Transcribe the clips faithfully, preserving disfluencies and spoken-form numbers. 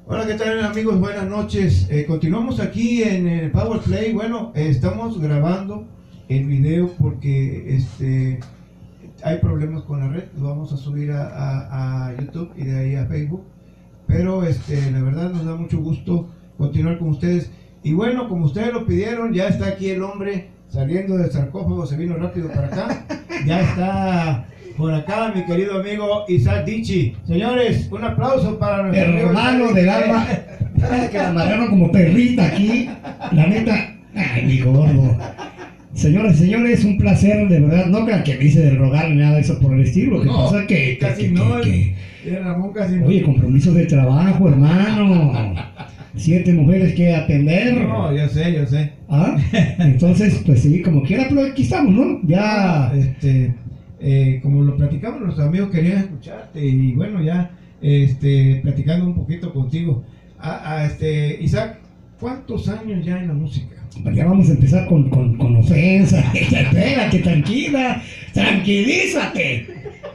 Hola, ¿qué tal amigos? Buenas noches. Eh, continuamos aquí en el Power Play. Bueno, eh, estamos grabando el video porque este, hay problemas con la red. Lo vamos a subir a, a, a YouTube y de ahí a Facebook. Pero este, la verdad nos da mucho gusto continuar con ustedes. Y bueno, como ustedes lo pidieron, ya está aquí el hombre saliendo del sarcófago, se vino rápido para acá. Ya está por acá mi querido amigo Isaac Dichi. Señores, un aplauso para nuestro hermano del alma. Que la amarraron como perrita aquí. La neta, ay, mi gordo. Señores, señores, un placer, de verdad. No crean que me hice de rogar ni nada de eso por el estilo. Que no, pasa que, casi que, no. que, que, Ramón casi no. Oye, compromisos de trabajo, hermano. Siete mujeres que atender. No, yo sé, yo sé. ¿Ah? Entonces, pues sí, como quiera, pero aquí estamos, ¿no? Ya. Este, eh, como lo platicamos, nuestros amigos querían escucharte y bueno, ya este, platicando un poquito contigo. A, a este, Isaac, ¿cuántos años ya en la música? Ya vamos a empezar con, con, con ofensa. Espérate, tranquila, tranquilízate.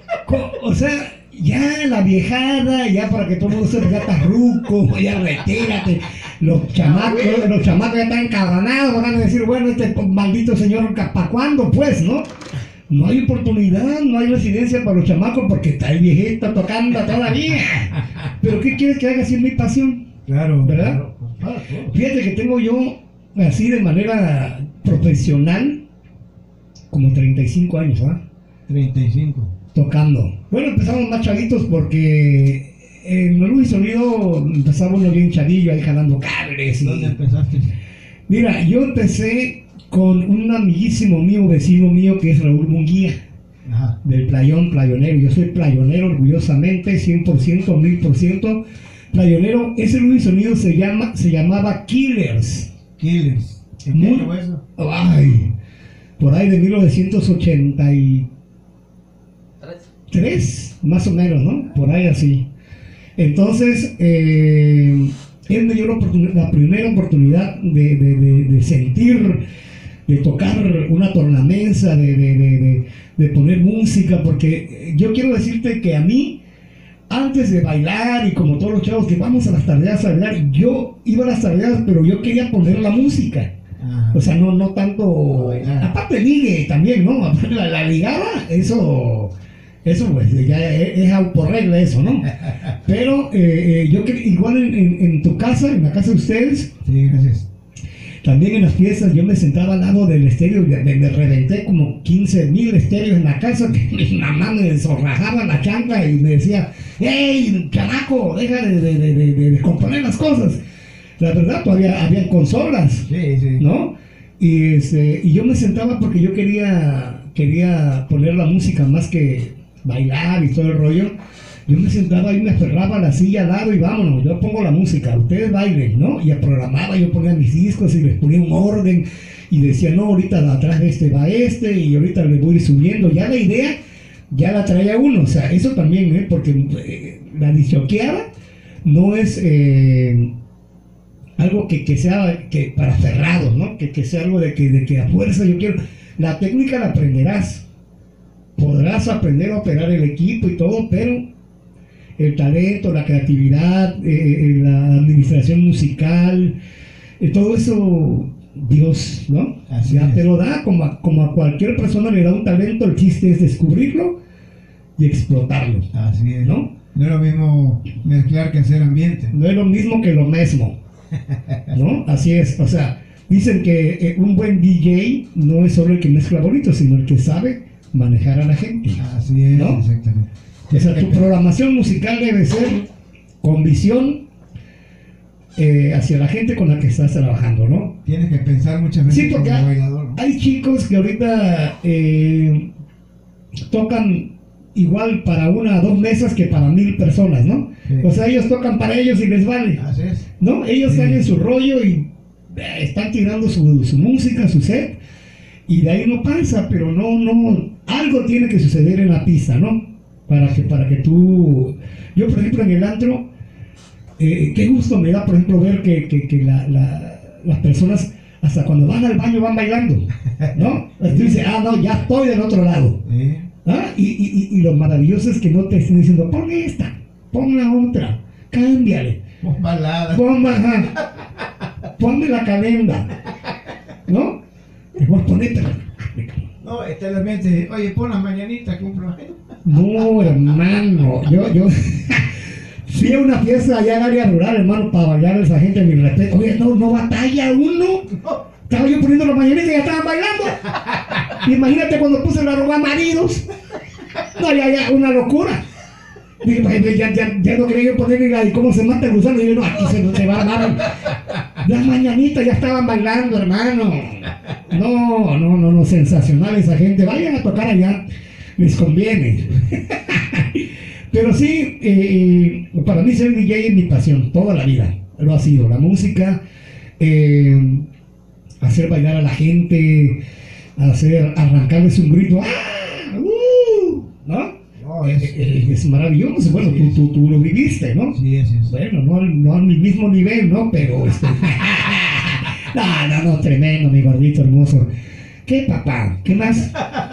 O sea, ya la viejada, ya para que todo el mundo sepa, ya estás ruco, ya retírate. Los chamacos, los chamacos ya están encabronados, van a decir, bueno, este maldito señor, ¿para cuándo pues, no? No hay oportunidad, no hay residencia para los chamacos porque está el viejito tocando todavía. Pero ¿qué quieres que haga si es mi pasión? Claro, ¿verdad? Claro, pues, claro, claro. Fíjate que tengo yo, así de manera profesional, como treinta y cinco años, ¿ah? treinta y cinco. Tocando. Bueno, empezamos más chavitos porque en el Luz y Sonido empezaba uno bien chavillo ahí jalando cables. Y... ¿Dónde empezaste? Mira, yo empecé con un amiguísimo mío, vecino mío, que es Raúl Munguía. Ajá. Del Playón, playonero. Yo soy playonero orgullosamente, cien por ciento, mil por ciento playonero. Ese Luz y Sonido se, llama, se llamaba Killers. Killers. ¿En Muy, qué año eso? Ay, por ahí de mil novecientos ochenta y tres, más o menos, ¿no? Por ahí así. Entonces, eh, él me dio la, la primera oportunidad de, de, de, de sentir, de tocar una tornamesa, de, de, de, de, de poner música, porque yo quiero decirte que a mí, antes de bailar y como todos los chavos que vamos a las tardeadas a bailar, yo iba a las tardeadas, pero yo quería poner la música. Ajá. O sea, no, no tanto, aparte ligue también, ¿no? La, la ligada, eso... Eso pues, ya es, es por regla eso, ¿no? Pero eh, eh, yo que igual en, en, en tu casa, en la casa de ustedes, sí, gracias. También en las fiestas yo me sentaba al lado del estéreo, me, me reventé como quince mil estéreos en la casa, que mi mamá me desorrajaba la chancla y me decía, ¡hey, chamaco, deja de, de, de, de, de descomponer las cosas! La verdad, todavía había consolas, sí, sí. ¿no? Y, este, y yo me sentaba porque yo quería, quería poner la música más que bailar y todo el rollo. Yo me sentaba y me aferraba a la silla al lado y vámonos, yo pongo la música, ustedes bailen, ¿no? Y programaba, yo ponía mis discos y les ponía un orden y decía, no, ahorita atrás de este va este y ahorita le voy a ir subiendo. Ya la idea ya la traía uno, o sea, eso también, ¿eh? Porque eh, la disjoqueada no es eh, algo que, que sea que para cerrados, ¿no? Que, que sea algo de que, de que a fuerza yo quiero. La técnica la aprenderás. Podrás aprender a operar el equipo y todo, pero el talento, la creatividad, eh, la administración musical, eh, todo eso, Dios, ¿no? Así ya es. Te lo da, como a, como a cualquier persona le da un talento, el chiste es descubrirlo y explotarlo. Así es. ¿No? No es lo mismo mezclar que hacer ambiente. No es lo mismo que lo mismo, ¿no? Así es, o sea, dicen que eh, un buen D J no es solo el que mezcla bonito, sino el que sabe manejar a la gente. Así es, ¿no? Exactamente. O sea, tu programación musical debe ser con visión eh, hacia la gente con la que estás trabajando, ¿no? Tienes que pensar muchas veces. Sí, porque como hay, bailador, ¿no? hay chicos que ahorita eh, tocan igual para una o dos mesas que para mil personas, ¿no? Sí. O sea, ellos tocan para ellos y les vale. Así es. ¿No? Ellos Sí. están en su rollo y eh, están tirando su, su música, su set, y de ahí no pasa, pero no, no, algo tiene que suceder en la pista, ¿no? Para que, para que tú, yo por ejemplo en el antro, eh, qué gusto me da por ejemplo ver que, que, que la, la, las personas hasta cuando van al baño van bailando, ¿no? Tú dices, ah no, ya estoy del otro lado, Sí. ¿ah? y, y, y lo maravilloso es que no te estén diciendo, pon esta, pon la otra, cámbiale. Pon balada. Pon, ajá, ponme la calenda, ¿no? Y vos ponete. No, está en la mente, oye, pon las mañanitas que un problema. No, hermano, yo, yo fui a una fiesta allá en área rural, hermano, para bailar a esa gente, mi respeto. Oye, no, no batalla uno. No. Estaba yo poniendo las mañanitas y ya estaban bailando. Imagínate cuando puse la roba maridos. No, ya, ya, una locura. Dije, pues, ya, ya, ya no quería yo poner ni la de cómo se mata el gusano. Y yo, no, aquí se, se va a dar. Las mañanitas ya estaban bailando, hermano. No, no, no, no, sensacional esa gente. Vayan a tocar allá, les conviene. Pero sí, eh, para mí ser D J es mi pasión, toda la vida. Lo ha sido, la música, eh, hacer bailar a la gente, hacer, arrancarles un grito. ¡Ah! ¡Uh! ¿No? No, es, es, es maravilloso. Bueno, tú, tú, tú lo viviste, ¿no? Sí, es, es. Bueno, no, no al mismo nivel, ¿no? Pero este... no, no, no, tremendo, mi gordito hermoso. ¿Qué, papá? ¿Qué más?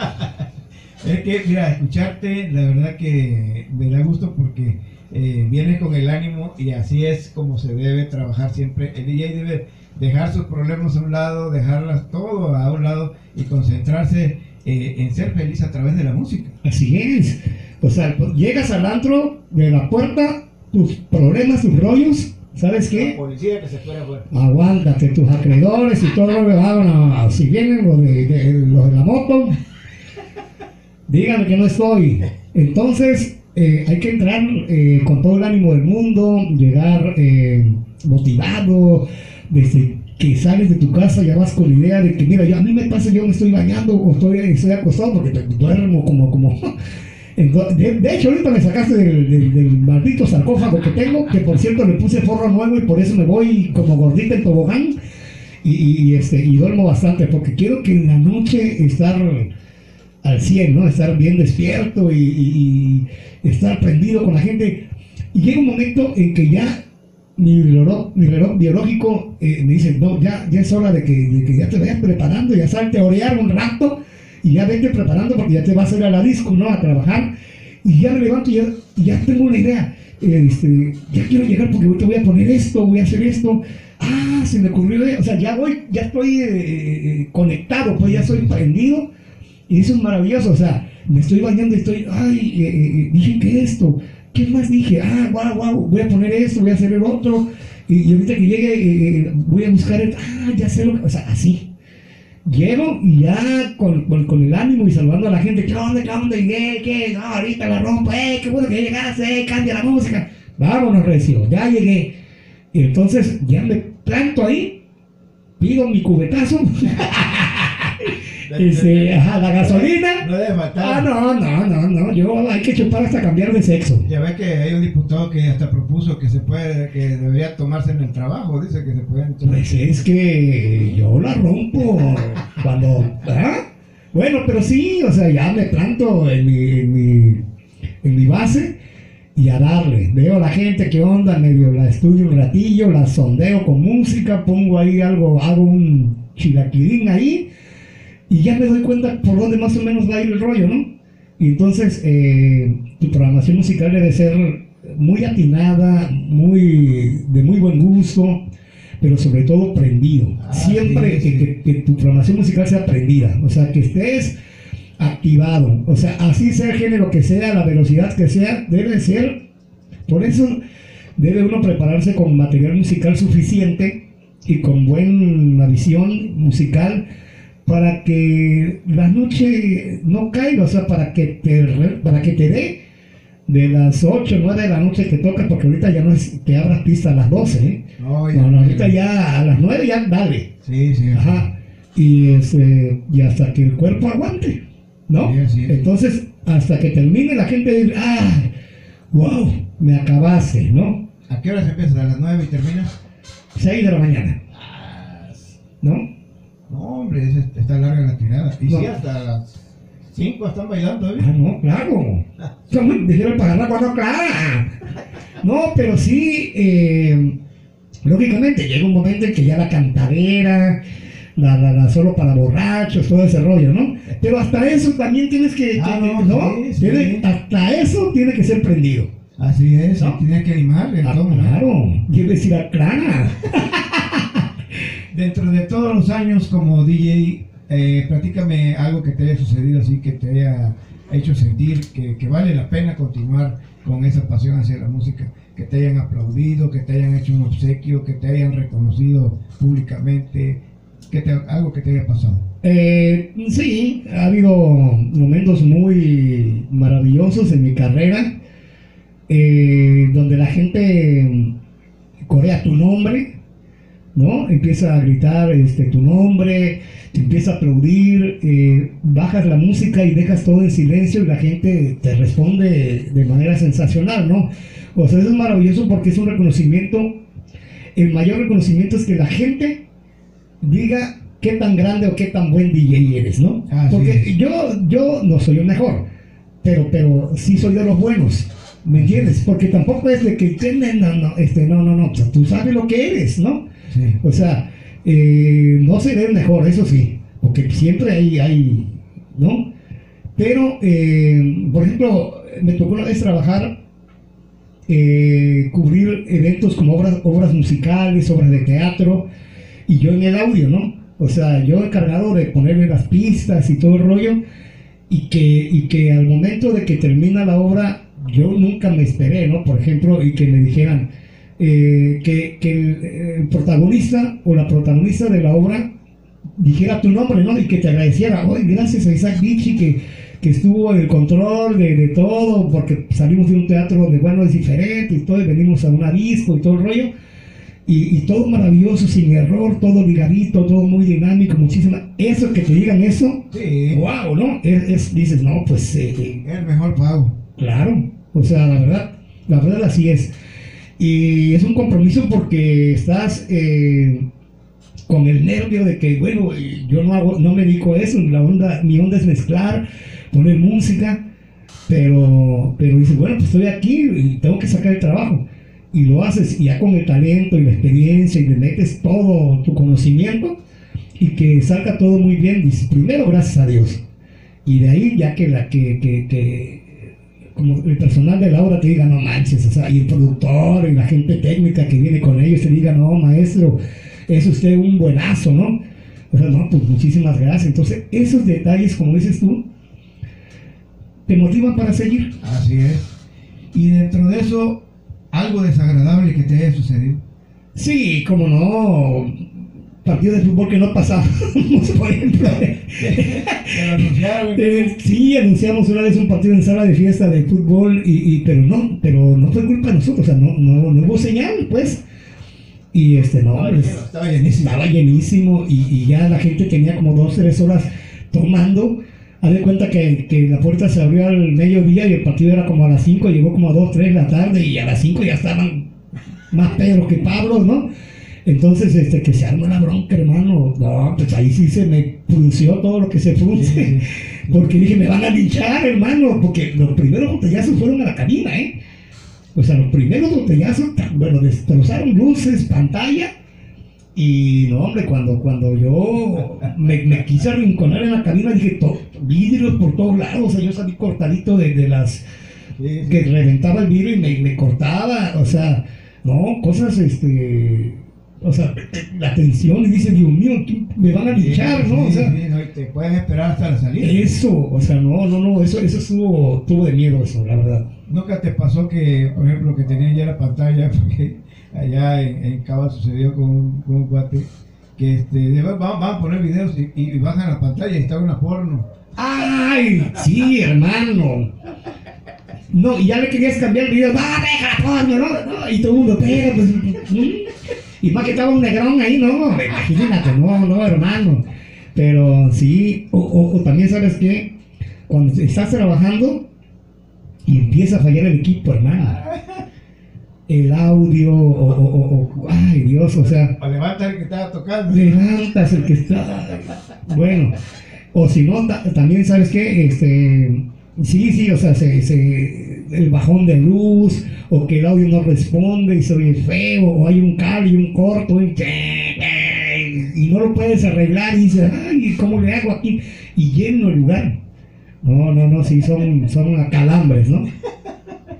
Es que, mira, escucharte, la verdad que me da gusto porque eh, vienes con el ánimo y así es como se debe trabajar siempre. El D J debe dejar sus problemas a un lado, dejarlas todo a un lado y concentrarse eh, en ser feliz a través de la música. Así es. O sea, pues, llegas al antro, de la puerta, tus problemas, tus rollos, ¿sabes qué? La policía que se fuera afuera. Aguántate, tus acreedores y todo lo que van. Si vienen los de, de, los de la moto, díganme que no estoy. Entonces, eh, hay que entrar eh, con todo el ánimo del mundo, llegar eh, motivado, desde que sales de tu casa ya vas con la idea de que, mira, yo, a mí me pasa, yo me estoy bañando o estoy, estoy acostado porque duermo como... como Entonces, de, de hecho, ahorita me sacaste del, del, del maldito sarcófago que tengo, que por cierto le puse forro nuevo y por eso me voy como gordita en tobogán y, y, y, este, y duermo bastante porque quiero que en la noche estar al cien, ¿no? Estar bien despierto y, y, y estar prendido con la gente. Y llega un momento en que ya mi reloj, mi reloj biológico eh, me dice, no, ya, ya es hora de que, de que ya te vayas preparando, ya salte a orear un rato y ya vete preparando porque ya te vas a ir a la disco, ¿no? A trabajar. Y ya me levanto y ya, y ya tengo una idea. Eh, este, ya quiero llegar porque te voy a poner esto, voy a hacer esto. Ah, se me ocurrió, o sea, ya voy, ya estoy eh, eh, conectado, pues ya estoy prendido. Y eso es maravilloso, o sea, me estoy bañando y estoy, ay, eh, eh, dije que esto, ¿qué más dije? Ah, guau, guau, voy a poner esto, voy a hacer el otro. Y, y ahorita que llegue, eh, voy a buscar el, ah, ya sé lo que, o sea, así. Llego y ya con, con, con el ánimo y saludando a la gente, ¿qué onda, qué onda? ¿Y qué, qué? No, ahorita la rompo, eh, qué bueno que llegaste, eh, cambia la música. Vámonos, recio, ya llegué. Y entonces ya me planto ahí, pido mi cubetazo. Este, ajá, la gasolina. No debe matar. Ah, no, no, no, no. Yo hay que chupar hasta cambiar de sexo. Ya ves que hay un diputado que hasta propuso que se puede, que debería tomarse en el trabajo. Dice que se pueden tomar. Pues es que yo la rompo cuando. ¿Ah? Bueno, pero sí, o sea, ya me planto en mi, en mi, en mi base y a darle. Veo a la gente que onda, medio la estudio un ratillo, la sondeo con música, pongo ahí algo, hago un chilaquirín ahí. Y ya me doy cuenta por dónde más o menos va a ir el rollo, ¿no? Y entonces, eh, tu programación musical debe ser muy atinada, muy, de muy buen gusto, pero sobre todo prendido. Ah, Siempre sí, que, sí. Que, que tu programación musical sea prendida, o sea, que estés activado. O sea, así sea el género que sea, la velocidad que sea, debe ser. Por eso debe uno prepararse con material musical suficiente y con buena visión musical, para que la noche no caiga, o sea, para que te, para que te dé de las ocho, nueve de la noche que toca, porque ahorita ya no es que abras pista a las doce, ¿eh? No, ya, no, no, ahorita ya a las nueve ya dale. Sí, sí. Ajá. Y, este, y hasta que el cuerpo aguante, ¿no? Sí, sí. Entonces, hasta que termine la gente dice, ah, wow, me acabaste, ¿no? ¿A qué horas empiezas? ¿A las nueve y terminas? seis de la mañana. ¿No? No, hombre, es, está larga la tirada. Y no. sí, hasta las cinco están bailando, ¿eh? Ah, no, claro. Me dijeron pagar cuando clara. No, pero sí, eh, lógicamente llega un momento en que ya la cantadera, la, la, la solo para borrachos, todo ese rollo, ¿no? Pero hasta eso también tienes que, ah, que no, ¿no? Sí, Tiene, sí. Hasta eso tiene que ser prendido. Así es, ¿no? Tienes que animar. Ah, todo, ¿no? claro, debes ir a clara. Dentro de todos los años como D J, eh, platícame algo que te haya sucedido así, que te haya hecho sentir que, que vale la pena continuar con esa pasión hacia la música, que te hayan aplaudido, que te hayan hecho un obsequio, que te hayan reconocido públicamente, que te, algo que te haya pasado. Eh, sí, ha habido momentos muy maravillosos en mi carrera, eh, donde la gente corea tu nombre, ¿no? Empieza a gritar este, tu nombre, te empieza a aplaudir, eh, bajas la música y dejas todo en silencio y la gente te responde de manera sensacional, ¿no? O sea, eso es maravilloso porque es un reconocimiento. El mayor reconocimiento es que la gente diga qué tan grande o qué tan buen D J eres, ¿no? Ah, porque sí. yo, yo no soy el mejor, pero, pero sí soy de los buenos. ¿Me entiendes? Porque tampoco es de que no, no, este, no, no, no, o sea, tú sabes lo que eres, ¿no? Sí. O sea, eh, no seré el mejor, eso sí, porque siempre hay, hay ¿no? Pero, eh, por ejemplo, me tocó una vez trabajar, eh, cubrir eventos como obras, obras musicales, obras de teatro, y yo en el audio, ¿no? O sea, yo encargado de ponerle las pistas y todo el rollo, y que, y que al momento de que termina la obra, yo nunca me esperé, ¿no? Por ejemplo, y que me dijeran eh, que, que el, el protagonista o la protagonista de la obra dijera tu nombre, ¿no? Y que te agradeciera, oye, gracias a Isaac Vichy que, que estuvo en el control de, de todo, porque salimos de un teatro donde, bueno, es diferente y todo, y venimos a una disco y todo el rollo, y, y todo maravilloso, sin error, todo ligadito, todo muy dinámico, muchísima. Eso, que te digan eso, Sí. wow, ¿no? Es, es, dices, no, pues... Eh, Es el mejor pago. Claro, o sea, la verdad, la verdad así es. Y es un compromiso porque estás eh, con el nervio de que, bueno, yo no hago, no me dedico a eso, la onda, mi onda es mezclar, poner música, pero, pero dices, bueno, pues estoy aquí y tengo que sacar el trabajo. Y lo haces, y ya con el talento y la experiencia, y le metes todo tu conocimiento, y que salga todo muy bien, dices, primero gracias a Dios. Y de ahí ya que la que, que, que como el personal de la obra te diga, no manches, o sea, y el productor y la gente técnica que viene con ellos te diga, no, maestro, es usted un buenazo, ¿no? O sea, no, pues muchísimas gracias. Entonces, esos detalles, como dices tú, te motivan para seguir. Así es. Y dentro de eso, algo desagradable que te haya sucedido. Sí, como no, partido de fútbol que no pasamos, por ejemplo. Te lo anunciaron. Eh, sí, anunciamos una vez un partido en sala de fiesta de fútbol, y, y pero no, pero no fue culpa de nosotros, o sea, no, no, no hubo señal, pues. Y este, no, Ay, pues, estaba llenísimo. estaba llenísimo, y, y ya la gente tenía como dos, tres horas tomando. Haz de cuenta que, que la puerta se abrió al mediodía y el partido era como a las cinco, llegó como a dos, tres de la tarde, y a las cinco ya estaban más Pedro que Pablo, ¿no? Entonces, este, que se arma la bronca, hermano. No, pues ahí sí se me frunció todo lo que se frunce. Sí, sí. Porque dije, me van a linchar, hermano. Porque los primeros botellazos fueron a la cabina, ¿eh? O sea, los primeros botellazos, bueno, destrozaron luces, pantalla. Y no, hombre, cuando, cuando yo me, me quise arrinconar en la cabina, dije, to, vidrios por todos lados. O sea, yo salí cortadito de, de las... Sí, sí. que reventaba el vidrio y me, me cortaba. O sea, no, cosas, este... O sea, la tensión, y dice, Dios mío, me van a linchar, ¿no? O sea, sí, no, y te puedes esperar hasta la salida. eso, o sea, no, no, no, eso, eso estuvo, tuvo de miedo eso, la verdad. ¿Nunca te pasó que, por ejemplo, que tenían ya la pantalla, porque allá en, en Cava sucedió con un, con un cuate, que este, de- van, van a poner videos y, y bajan la pantalla y está una porno? ¡Ay! Sí, hermano. No, y ya le querías cambiar el video, ¡va, deja, porno, no! no! Y todo el mundo, pero, pues, ¿mm? Y más que estaba un negrón ahí, no, imagínate, no, no, hermano. Pero sí, o, o, o también, ¿sabes qué? Cuando estás trabajando y empieza a fallar el equipo, hermano. El audio, o, o, o, o ay, Dios, o sea, O levanta el que estaba tocando. levantas el que está. Bueno, o si no, ta- también, ¿sabes qué? Este, sí, sí, o sea, se, se, el bajón de luz, o que el audio no responde y se oye feo, o hay un cable y un corto, y, y no lo puedes arreglar, y dices, ay, ¿cómo le hago aquí? Y lleno el lugar. No, no, no, sí, son, son acalambres, ¿no?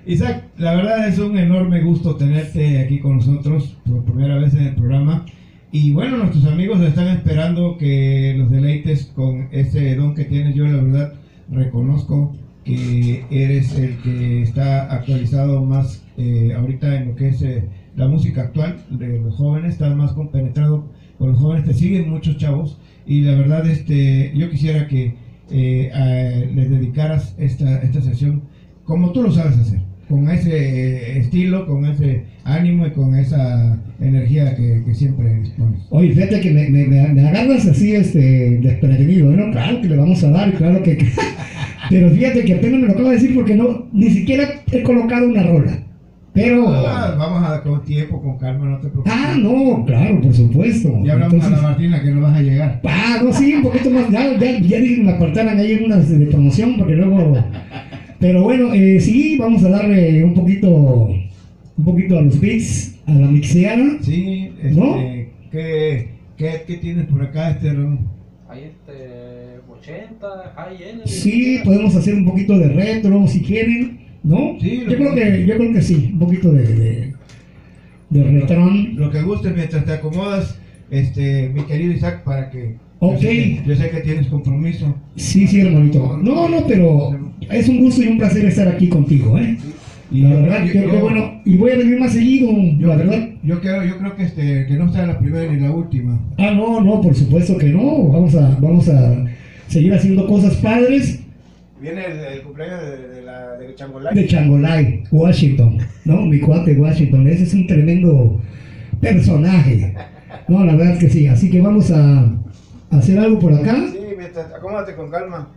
Isaac, la verdad es un enorme gusto tenerte aquí con nosotros por primera vez en el programa. Y bueno, nuestros amigos están esperando que los deleites con ese don que tienes. Yo la verdad reconozco que eres el que está actualizado más eh, ahorita en lo que es eh, la música actual de los jóvenes, estás más compenetrado con los jóvenes, te siguen muchos chavos y la verdad este, yo quisiera que eh, a, les dedicaras esta, esta sesión como tú lo sabes hacer, con ese eh, estilo, con ese ánimo y con esa energía que, que siempre dispones. Oye, fíjate que me, me, me agarras así este, desprevenido, ¿no? Claro que le vamos a dar, claro que... Pero fíjate que apenas me lo acabo de decir porque no, ni siquiera he colocado una rola. Pero... Ah, vamos a dar con tiempo, con calma, no te preocupes. Ah, no, claro, por supuesto. Ya hablamos Entonces, a la Martina que no vas a llegar. Ah, no, sí, un poquito más. Ya, ya, ya dije que me apartaran ahí en unas de promoción porque luego... Pero bueno, eh, sí, vamos a darle un poquito, un poquito a los beats, a la mixeada. Sí, este, ¿no? ¿qué, qué, ¿Qué tienes por acá, este Ramón? Hay este ochenta, High Energy. Sí, podemos hacer un poquito de retro si quieren, ¿no? Sí, yo creo que, yo creo que sí, un poquito de, de, de retro. Lo que guste mientras te acomodas, este, mi querido Isaac, para que... Ok. Yo sé que, yo sé que tienes compromiso. Sí, sí, hermanito. No, no, pero es un gusto y un placer estar aquí contigo, ¿eh? Y la yo, verdad, yo, que, yo, que bueno, y voy a venir más seguido, yo, la verdad. Yo creo, yo creo que este, que no sea la primera ni la última. Ah, no, no, por supuesto que no. Vamos a, vamos a seguir haciendo cosas padres. Viene el, el cumpleaños de, de, la, de Changolay. De Changolay, Washington, ¿no? Mi cuate Washington, ese es un tremendo personaje. No, la verdad es que sí. Así que vamos a hacer algo por acá. Sí, mientras, acomódate con calma.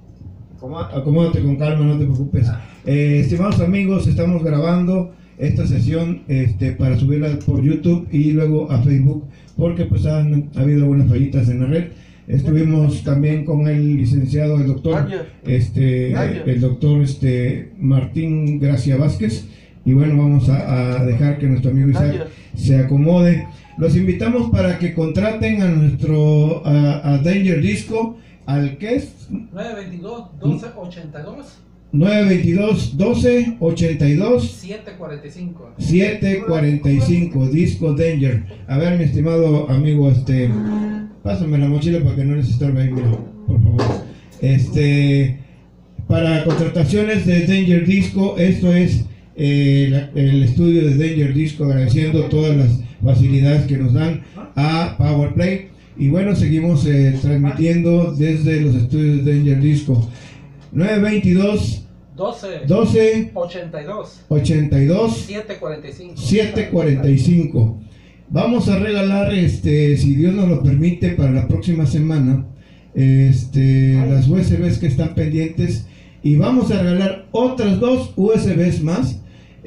Acomódate con calma, no te preocupes. Eh, estimados amigos, estamos grabando esta sesión este, para subirla por YouTube y luego a Facebook, porque pues han ha habido algunas fallitas en la red. Estuvimos también con el licenciado, el doctor, este, el doctor este, Martín Gracia Vázquez, y bueno, vamos a, a dejar que nuestro amigo Isaac se acomode. Los invitamos para que contraten a nuestro a, a Danger Disco, al que es nueve veintidós, doce ochenta y dos nueve veintidós, doce ochenta y dos siete cuarenta y cinco siete cuarenta y cinco Disco Danger. A ver, mi estimado amigo, este, pásame la mochila para que no les estorbe ahí, mira, por favor. Este, para contrataciones de Danger Disco, esto es eh, la, el estudio de Danger Disco, agradeciendo todas las facilidades que nos dan a Powerplay. Y bueno, seguimos eh, transmitiendo desde los estudios de Danger Disco. nueve veintidós, doce ochenta y dos ochenta y dos siete cuarenta y cinco siete cuarenta y cinco. Vamos a regalar, este, si Dios nos lo permite, para la próxima semana, este, las U S Bs que están pendientes, y vamos a regalar otras dos U S Bs más,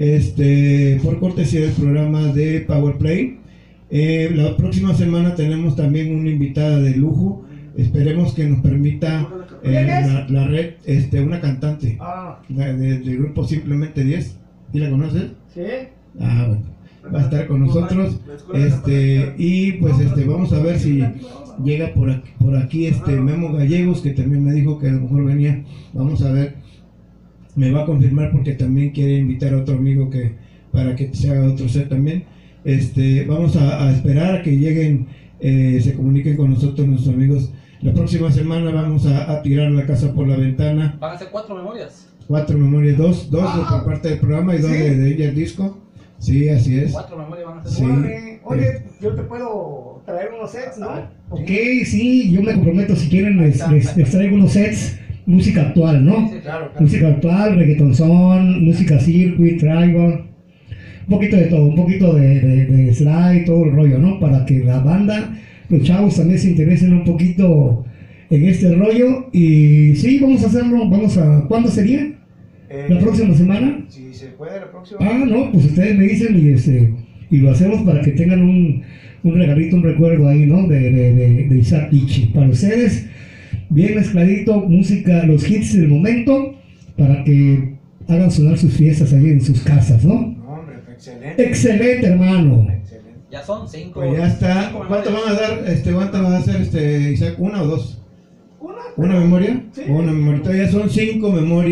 este, por cortesía del programa de Powerplay. Eh, la próxima semana tenemos también una invitada de lujo. Esperemos que nos permita eh, la, la red, este, una cantante de, de, del grupo Simplemente diez. ¿Y la conoces? Sí. Ah, bueno. Va a estar con nosotros, este, y pues este, vamos a ver si llega por aquí, por aquí este Memo Gallegos, que también me dijo que a lo mejor venía. Vamos a ver, me va a confirmar porque también quiere invitar a otro amigo que para que se haga otro set también. Este, vamos a, a esperar a que lleguen, eh, se comuniquen con nosotros nuestros amigos. La próxima semana vamos a, a tirar la casa por la ventana. Van a ser cuatro memorias. Cuatro memorias, dos, dos ah, por parte del programa y dos ¿sí? de, de ella el disco. Sí, así es. Cuatro memorias van a ser. Sí. Oye, oye, yo te puedo traer unos sets, ¿no? Ok, sí, yo me comprometo, si quieren les, les, les traigo unos sets, música actual, ¿no? Sí, sí, claro, claro. Música actual, reggaeton son, música circuit, tribal, un poquito de todo, un poquito de, de, de slide, todo el rollo, ¿no? Para que la banda, los chavos también se interesen un poquito en este rollo. Y sí, vamos a hacerlo, vamos a, ¿cuándo sería? Eh, ¿La próxima semana? Si se puede, la próxima. Ah, no, pues ustedes me dicen y este y lo hacemos para que tengan un, un regalito, un recuerdo ahí, ¿no? De, de, de, de Isaac Ichi. Para ustedes, bien mezcladito, música, los hits del momento, para que hagan sonar sus fiestas ahí en sus casas, ¿no? No, hombre, excelente. Excelente, hermano. Excelente. Ya son cinco. Pues ya está. ¿Cuánto van a dar, este, cuánto van a hacer, este, Isaac? ¿Una o dos? ¿Una? ¿Una memoria? Sí. Una memoria. Ya son cinco memorias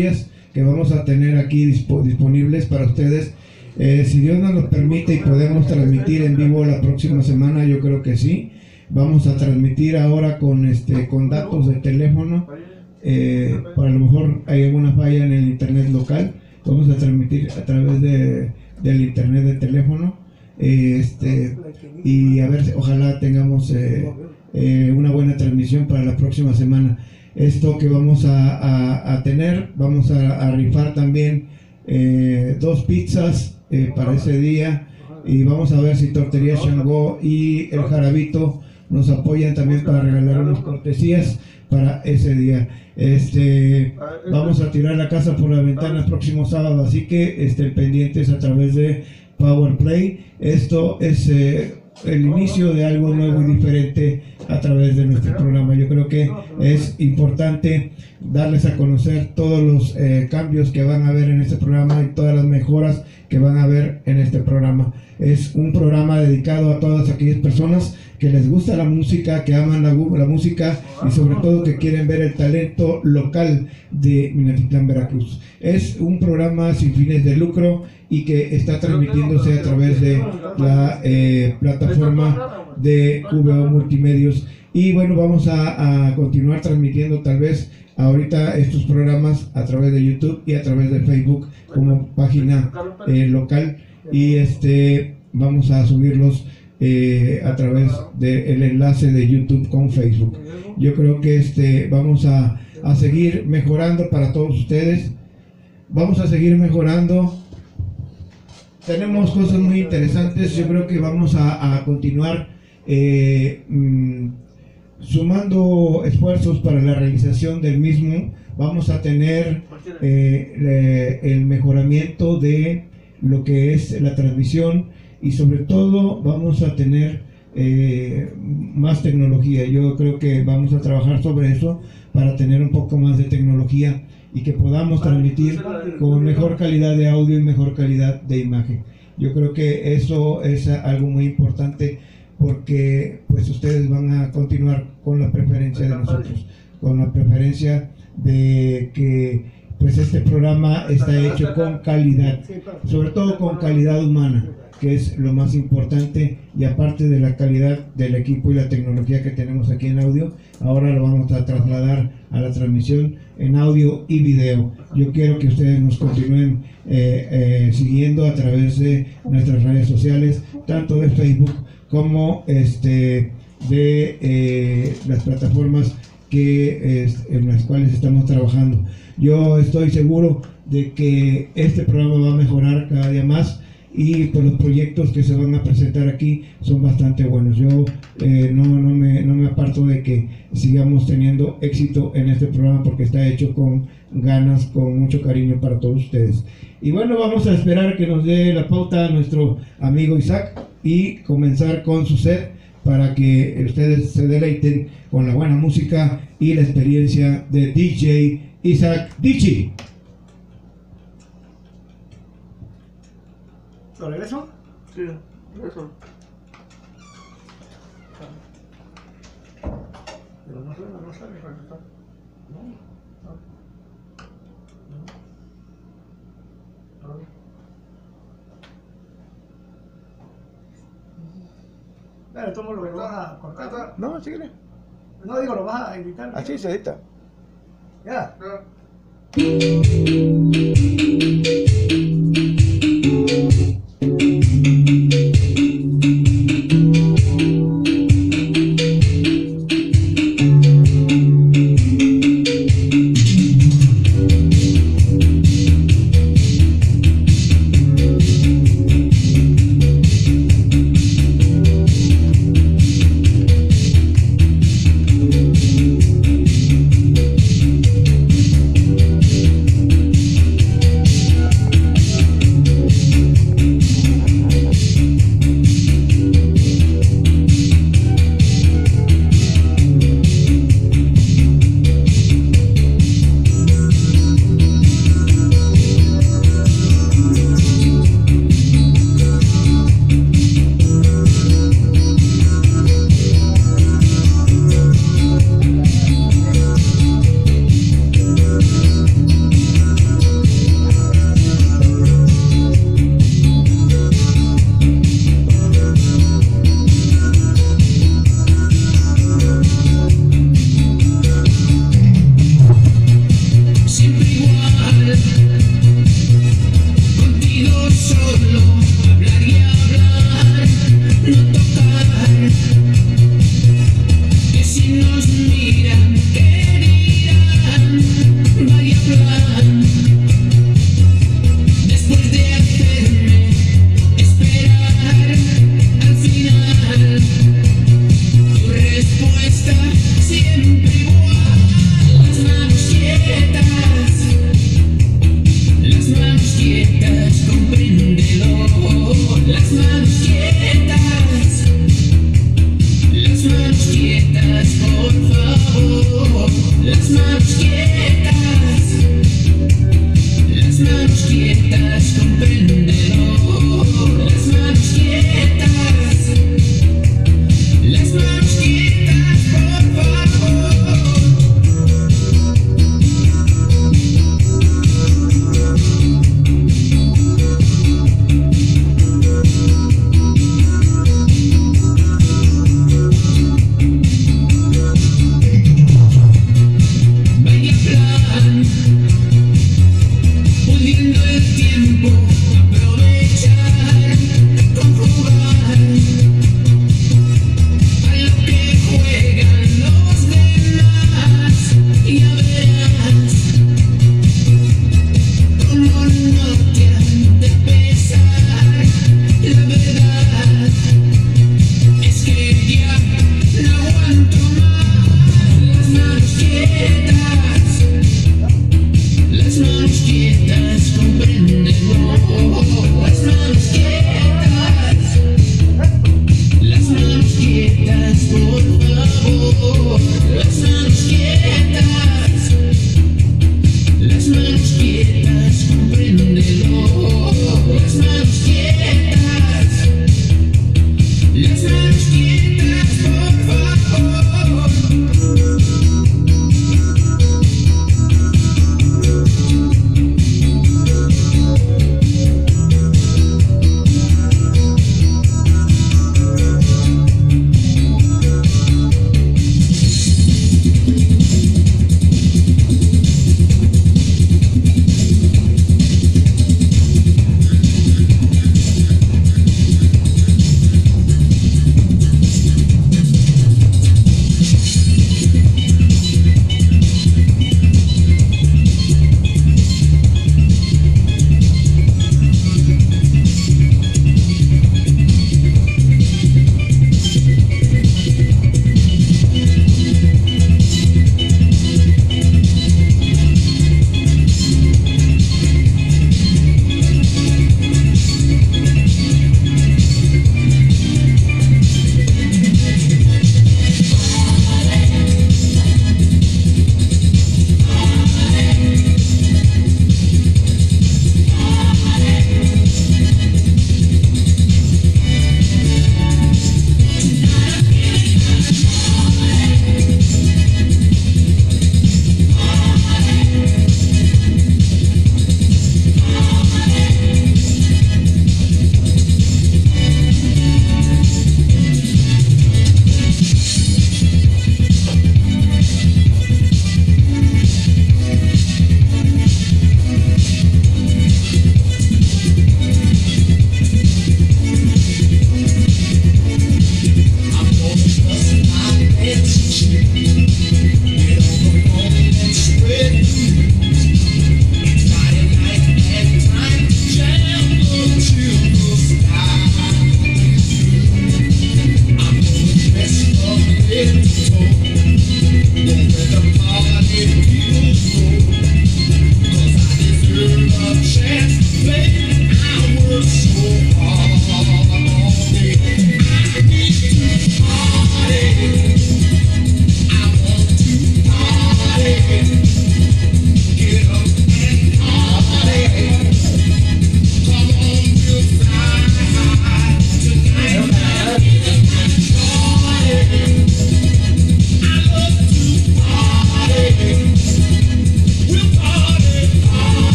que vamos a tener aquí dispo, disponibles para ustedes. Eh, si Dios nos lo permite y podemos transmitir en vivo la próxima semana, yo creo que sí. Vamos a transmitir ahora con este con datos de teléfono. Eh, para lo mejor hay alguna falla en el internet local. Vamos a transmitir a través de, del internet de teléfono. Eh, este, y a ver, ojalá tengamos eh, eh, una buena transmisión para la próxima semana. Esto que vamos a, a, a tener, vamos a, a rifar también eh, dos pizzas eh, para ese día, y vamos a ver si Tortería Shango y el Jarabito nos apoyan también para regalar unas cortesías para ese día. Este, vamos a tirar la casa por la ventana el próximo sábado, así que estén pendientes a través de Power Play. Esto es eh, el inicio de algo nuevo y diferente a través de nuestro programa. Yo creo que es importante darles a conocer todos los eh, cambios que van a haber en este programa y todas las mejoras que van a haber en este programa. Es un programa dedicado a todas aquellas personas que les gusta la música, que aman la, la música y sobre todo que quieren ver el talento local de Minatitlán, Veracruz. Es un programa sin fines de lucro y que está transmitiéndose a través de la eh, plataforma de Q V O Multimedios. Y bueno, vamos a, a continuar transmitiendo tal vez ahorita estos programas a través de YouTube y a través de Facebook como página eh, local, y este vamos a subirlos eh, a través del enlace de YouTube con Facebook. Yo creo que este vamos a, a seguir mejorando para todos ustedes. Vamos a seguir mejorando. Tenemos cosas muy interesantes. Yo creo que vamos a, a continuar eh, mmm, sumando esfuerzos para la realización del mismo. Vamos a tener eh, le, el mejoramiento de lo que es la transmisión, y sobre todo vamos a tener eh, más tecnología. Yo creo que vamos a trabajar sobre eso para tener un poco más de tecnología y que podamos transmitir con mejor calidad de audio y mejor calidad de imagen. Yo creo que eso es algo muy importante, porque pues ustedes van a continuar con la preferencia de nosotros, con la preferencia de que pues este programa está hecho con calidad, sobre todo con calidad humana, que es lo más importante, y aparte de la calidad del equipo y la tecnología que tenemos aquí en audio, ahora lo vamos a trasladar a la transmisión en audio y video. Yo quiero que ustedes nos continúen eh, eh, siguiendo a través de nuestras redes sociales, tanto de Facebook como este de eh, las plataformas que es, en las cuales estamos trabajando. Yo estoy seguro de que este programa va a mejorar cada día más, y pues los proyectos que se van a presentar aquí son bastante buenos. Yo eh, no, no, me, no me aparto de que sigamos teniendo éxito en este programa, porque está hecho con ganas, con mucho cariño para todos ustedes. Y bueno, vamos a esperar que nos dé la pauta a nuestro amigo Isaac y comenzar con su set, para que ustedes se deleiten con la buena música y la experiencia de D J Isaac Dichi. ¿Lo regreso? Sí, regreso. Pero no suena, no sale. No, no. No. Dale, tomo lo que lo vas a cortar. No, síguele. No, digo, lo vas a editar. Así se edita. Ya.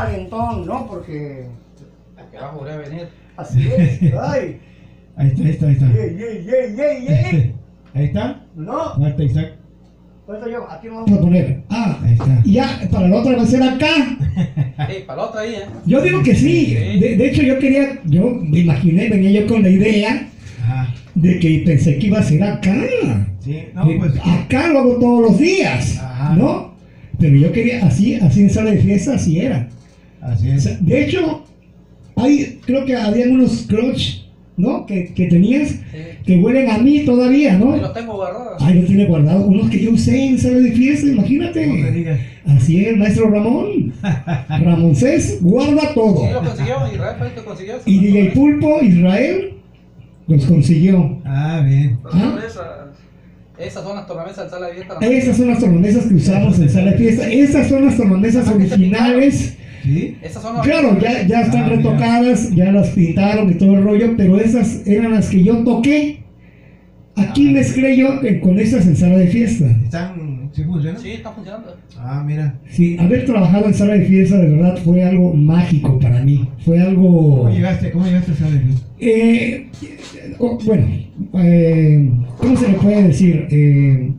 calentón, ¿no? Porque Que va a volver a venir. así es. Ay. Ahí está, ahí está, ahí está. Yey, yey, yey, yey, yey. Ahí está. No. Falta Isaac. Falta yo. Aquí no vamos a poner. Ah, Ahí está. y ya, para la otra va a ser acá. Sí, para la otra ahí, ¿eh? Yo digo que sí. De, de hecho, yo quería, yo me imaginé, venía yo con la idea Ajá. de que pensé que iba a ser acá. Sí, no, Eh, pues. Acá lo hago todos los días, Ajá. ¿no? Pero yo quería, así, así en sala de fiesta, así era. Así O es. sea, de hecho, hay, creo que había unos crotch, ¿no? Que, que tenías, Sí. que huelen a mí todavía, ¿no? Ahí los tengo guardados. Ay, lo tiene guardado. Unos que yo usé en sala de fiesta, No me imagínate. digas. Así es, maestro Ramón. Ramoncés guarda todo. Sí, los consiguió. Israel fue el que consiguió. Y D J Pulpo, Israel, los consiguió. Ah, bien. ¿Ah? Esas, esas son las tornamesas de sala de fiesta. Esas son las tornamesas que usamos en sala de fiesta. Esas son las tornamesas originales. ¿Sí? Esas son las Claro, ya, ya están Ah, mira. retocadas, ya las pintaron y todo el rollo, pero esas eran las que yo toqué. Aquí Ah. mezclé yo eh, con esas en sala de fiesta. ¿Están. ¿Sí funcionan? Sí, está funcionando. Ah, mira. Sí, haber trabajado en sala de fiesta de verdad fue algo mágico para mí. Fue algo... ¿Cómo llegaste? ¿Cómo llegaste a saber? Eh, oh, bueno, eh, ¿cómo se le puede decir? Eh,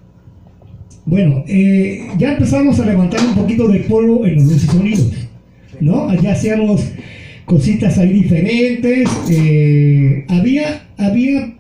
bueno, eh, ya empezamos a levantar un poquito de polvo en los luces y sonidos, ¿no? Ya hacíamos cositas ahí diferentes. eh, había, había,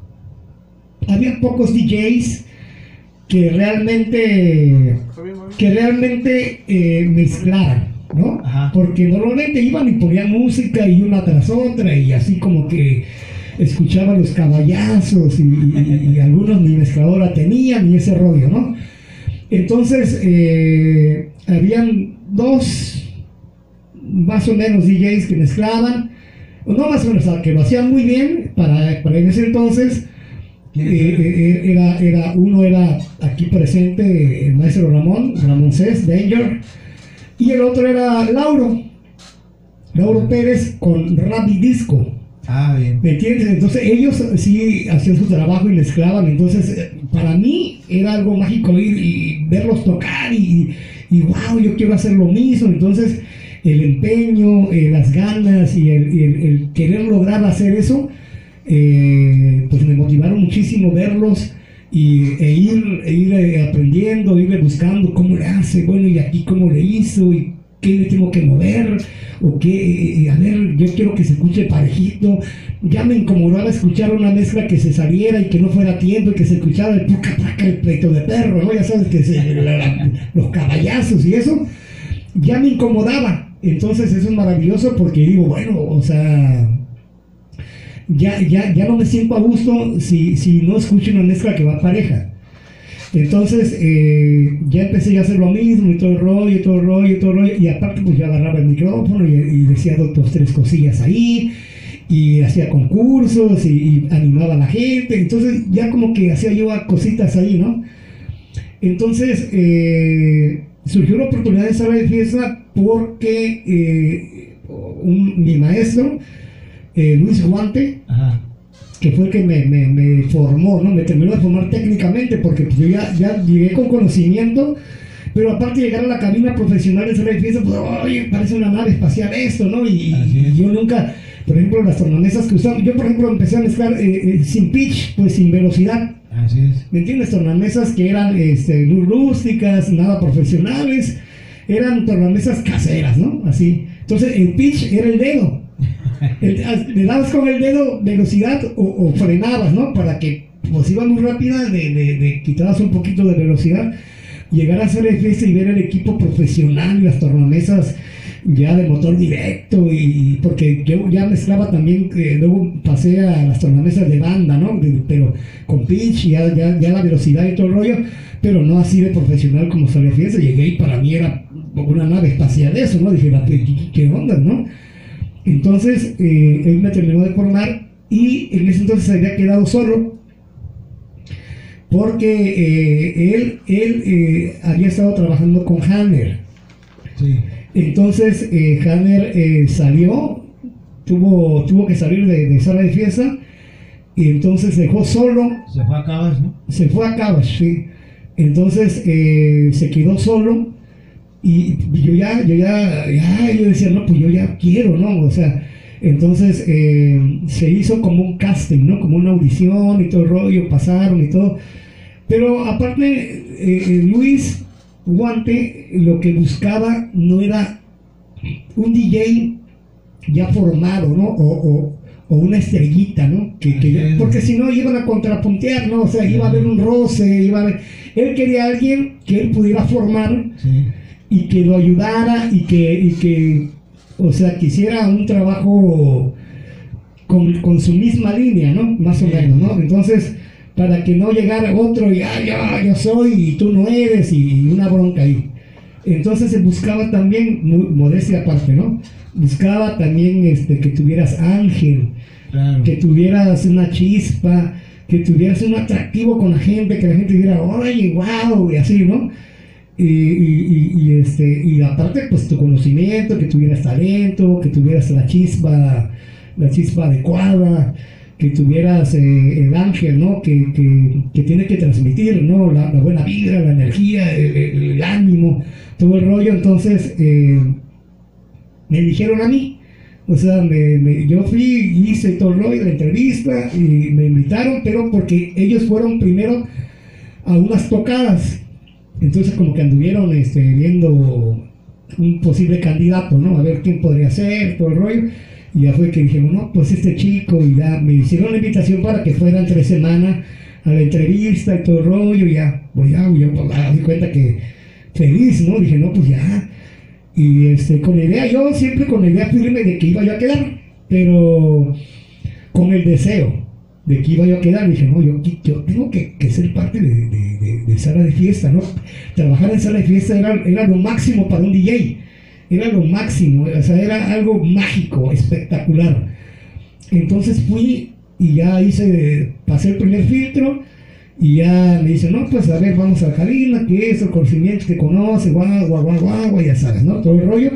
había pocos D Js que realmente, que realmente eh, mezclaran, ¿no? Ajá. Porque normalmente iban y ponían música y una tras otra y así como que escuchaban los caballazos y, y- y algunos ni mezcladora tenían y ese rollo, ¿no? Entonces, eh, habían dos más o menos D Js que mezclaban, o no más o menos, que lo hacían muy bien para, para en ese entonces. ¿Quién Eh, es? eh, era, era, uno era aquí presente, el maestro Ramón, Ramón Cés, Danger, y el otro era Lauro, Lauro Pérez con rap y disco, Ah, bien. ¿me entiendes? Entonces ellos sí hacían su trabajo y mezclaban, entonces eh, para mí era algo mágico ir y verlos tocar y, y wow, yo quiero hacer lo mismo, entonces el empeño, eh, las ganas y el, y el- el querer lograr hacer eso, eh, pues me motivaron muchísimo verlos y, e ir, e ir eh, aprendiendo, ir buscando cómo le hace, bueno, y aquí cómo le hizo, y qué le tengo que mover, o qué, eh, a ver, yo quiero que se escuche parejito. Ya me incomodaba escuchar una mezcla que se saliera y que no fuera tiempo y que se escuchara el puca paca, el pleito de perro, ¿no? Ya sabes que se, la- la- los caballazos y eso, ya me incomodaba. Entonces eso es maravilloso porque digo, bueno, o sea, ya, ya, ya no me siento a gusto si, si no escucho una mezcla que va pareja. Entonces eh, ya empecé a hacer lo mismo y todo el rollo, y todo el rollo, y todo el rollo, y aparte pues yo agarraba el micrófono y, y decía dos, dos, tres cosillas ahí, y hacía concursos y, y animaba a la gente, entonces ya como que hacía yo cositas ahí, ¿no? Entonces eh, surgió la oportunidad de sala de fiesta porque eh, un- mi maestro, eh, Luis Guante, Ajá. que fue el que me, me, me formó, ¿no? Me terminó de formar técnicamente, porque pues, yo ya, ya llegué con conocimiento, pero aparte de llegar a la cabina profesional de sala de fiesta, pues, oye, parece una nave espacial esto, ¿no? Y, Así y es. yo nunca, por ejemplo, las tornamesas que usaba, yo por ejemplo empecé a mezclar eh, eh, sin pitch, pues sin velocidad, Así es. ¿me entiendes? Tornamesas que eran este, muy rústicas, nada profesionales, eran tornamesas caseras, ¿no? Así. Entonces el pitch era el dedo. El- le dabas con el dedo velocidad o, o frenabas, ¿no? Para que, pues iba muy rápida, de, de, de quitabas un poquito de velocidad, llegar a hacer el fiesta y ver el equipo profesional y las tornamesas ya de motor directo, y porque yo ya mezclaba también, eh, luego pasé a las tornamesas de banda, ¿no? De- pero con pitch, ya, ya, ya la velocidad y todo el rollo, pero no así de profesional como sale fiesta. Llegué y para mí era una nave espacial eso, ¿no? Dije, ¿qué, qué- qué onda, no? Entonces, eh, él me terminó de formar y en ese entonces se había quedado solo porque eh, él, él eh, había estado trabajando con Hanner. Sí. Entonces, eh, Hanner eh, salió, tuvo, tuvo que salir de, de sala de fiesta y entonces dejó solo, Se fue a Cabas, ¿no? se fue a Cabas, sí. Entonces eh, se quedó solo Y yo ya, yo ya, ya, yo decía, no, pues yo ya quiero, ¿no? O sea, entonces eh, se hizo como un casting, ¿no? Como una audición y todo el rollo, pasaron y todo. Pero aparte, eh, Luis Guante lo que buscaba no era un D J ya formado, ¿no? O, o, o una estrellita, ¿no? Que, que, porque si no iban a contrapuntear, ¿no? O sea, iba a haber un roce, iba a haber... Él quería a alguien que él pudiera formar, sí, y que lo ayudara y que, y que o sea, que hiciera un trabajo con, con su misma línea, ¿no? Más o menos, ¿no? Entonces, para que no llegara otro y, ah, yo, yo soy y tú no eres, y una bronca ahí. Entonces se buscaba también, modestia aparte, ¿no? Buscaba también este, que tuvieras ángel, claro, que tuvieras una chispa, que tuvieras un atractivo con la gente, que la gente diera, oye, wow, y así, ¿no? Y, y, y, y, este, y aparte, pues tu conocimiento, que tuvieras talento, que tuvieras la chispa, la chispa adecuada, que tuvieras eh, el ángel, ¿no? Que, que, que tiene que transmitir, ¿no? La, la buena vibra, la energía, el, el, el ánimo, todo el rollo. Entonces, eh, me dijeron a mí, o sea, me, me, yo fui, hice todo el rollo, la entrevista, y me invitaron, pero porque ellos fueron primero a unas tocadas. Entonces como que anduvieron este, viendo un posible candidato, ¿no? A ver quién podría ser, todo el rollo. Y ya fue que dijeron, no, pues este chico, y ya me hicieron la invitación para que fueran tres semanas a la entrevista y todo el rollo, y ya, pues ya, yo pues, me di cuenta que feliz, ¿no? Dije, no, pues ya. Y este, con la idea, yo siempre con la idea firme de que iba yo a quedar, pero con el deseo de que iba yo a quedar, dije, no, yo, yo tengo que, que ser parte de, de, de, de sala de fiesta, ¿no? Trabajar en sala de fiesta era, era lo máximo para un D J, era lo máximo, o sea, era algo mágico, espectacular. Entonces fui y ya hice, pasé el primer filtro, y ya me dicen, no, pues a ver, vamos a la cabina, que es el conocimiento que conoce, guau, guau, guau, guau, ya sabes, ¿no? Todo el rollo.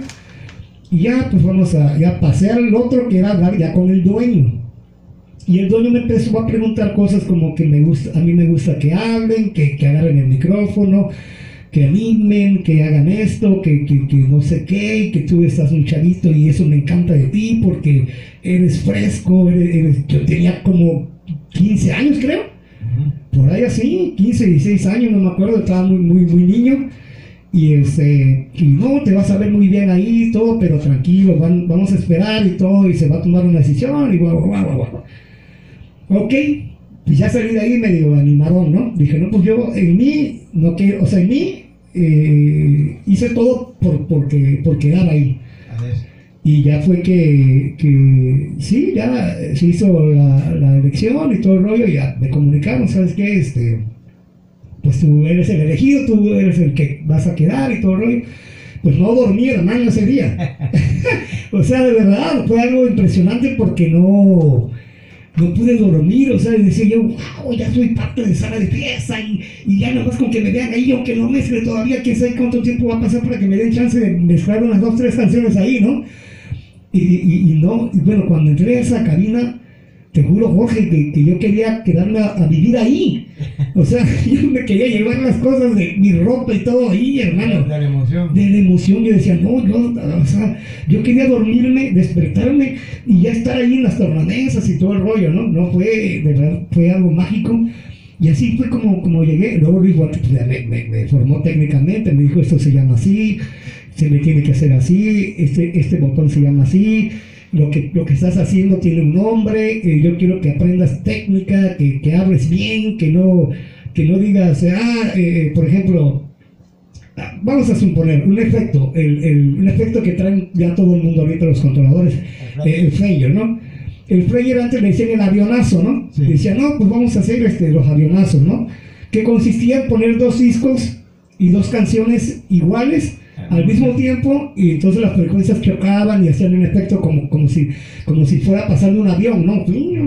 Y ya, pues vamos a, ya pasé al otro que era hablar ya con el dueño. Y el dueño me empezó a preguntar cosas como que me gusta, a mí me gusta que hablen, que, que agarren el micrófono, que animen, que hagan esto, que, que, que no sé qué, y que tú estás un chavito y eso me encanta de ti porque eres fresco, eres, eres, yo tenía como quince años creo, uh-huh, por ahí así, quince, dieciséis años, no me acuerdo, estaba muy, muy, muy niño. Y este, y no, te vas a ver muy bien ahí y todo, pero tranquilo, van, vamos a esperar y todo, y se va a tomar una decisión, y guau, guau, guau, guau. Ok, pues ya salí de ahí medio animadón, ¿no? Dije, no, pues yo en mí, no quiero, o sea, en mí eh, hice todo por, porque, por quedar ahí. Y ya fue que, que sí, ya se hizo la, la elección y todo el rollo, y ya me comunicaron, ¿sabes qué? Este, pues tú eres el elegido, tú eres el que vas a quedar y todo el rollo. Pues no dormí, hermano, ese día. O sea, de verdad, fue algo impresionante porque no... no pude dormir, o sea, y decía yo, wow, ya soy parte de sala de fiesta, y, y ya nada más con que me vean ahí, aunque no mezcle todavía, quién sabe cuánto tiempo va a pasar para que me den chance de mezclar unas dos, tres canciones ahí, ¿no? Y, y, y no, y bueno, cuando entré a esa cabina, te juro, Jorge, que, que yo quería quedarme a, a vivir ahí. O sea, yo me quería llevar las cosas de mi ropa y todo ahí, hermano. De la emoción. De la emoción, yo decía, no, yo, o sea, yo quería dormirme, despertarme y ya estar ahí en las tornamesas y todo el rollo, ¿no? No fue, de verdad, fue algo mágico. Y así fue como, como llegué. Luego Luis Guante pues, me, me, me formó técnicamente, me dijo, esto se llama así, se me tiene que hacer así, este, este botón se llama así. Lo que, lo que estás haciendo tiene un nombre, eh, yo quiero que aprendas técnica, que, que hables bien, que no, que no digas, ah, eh, por ejemplo, vamos a suponer un efecto, el, el, un efecto que traen ya todo el mundo ahorita los controladores, el, eh, el Flanger, ¿no? El Flanger antes le decían el avionazo, ¿no? Sí. Decían, no, pues vamos a hacer este, los avionazos, ¿no? Que consistía en poner dos discos y dos canciones iguales al mismo tiempo, y entonces las frecuencias chocaban y hacían un efecto como, como, si, como si fuera pasando un avión, ¿no?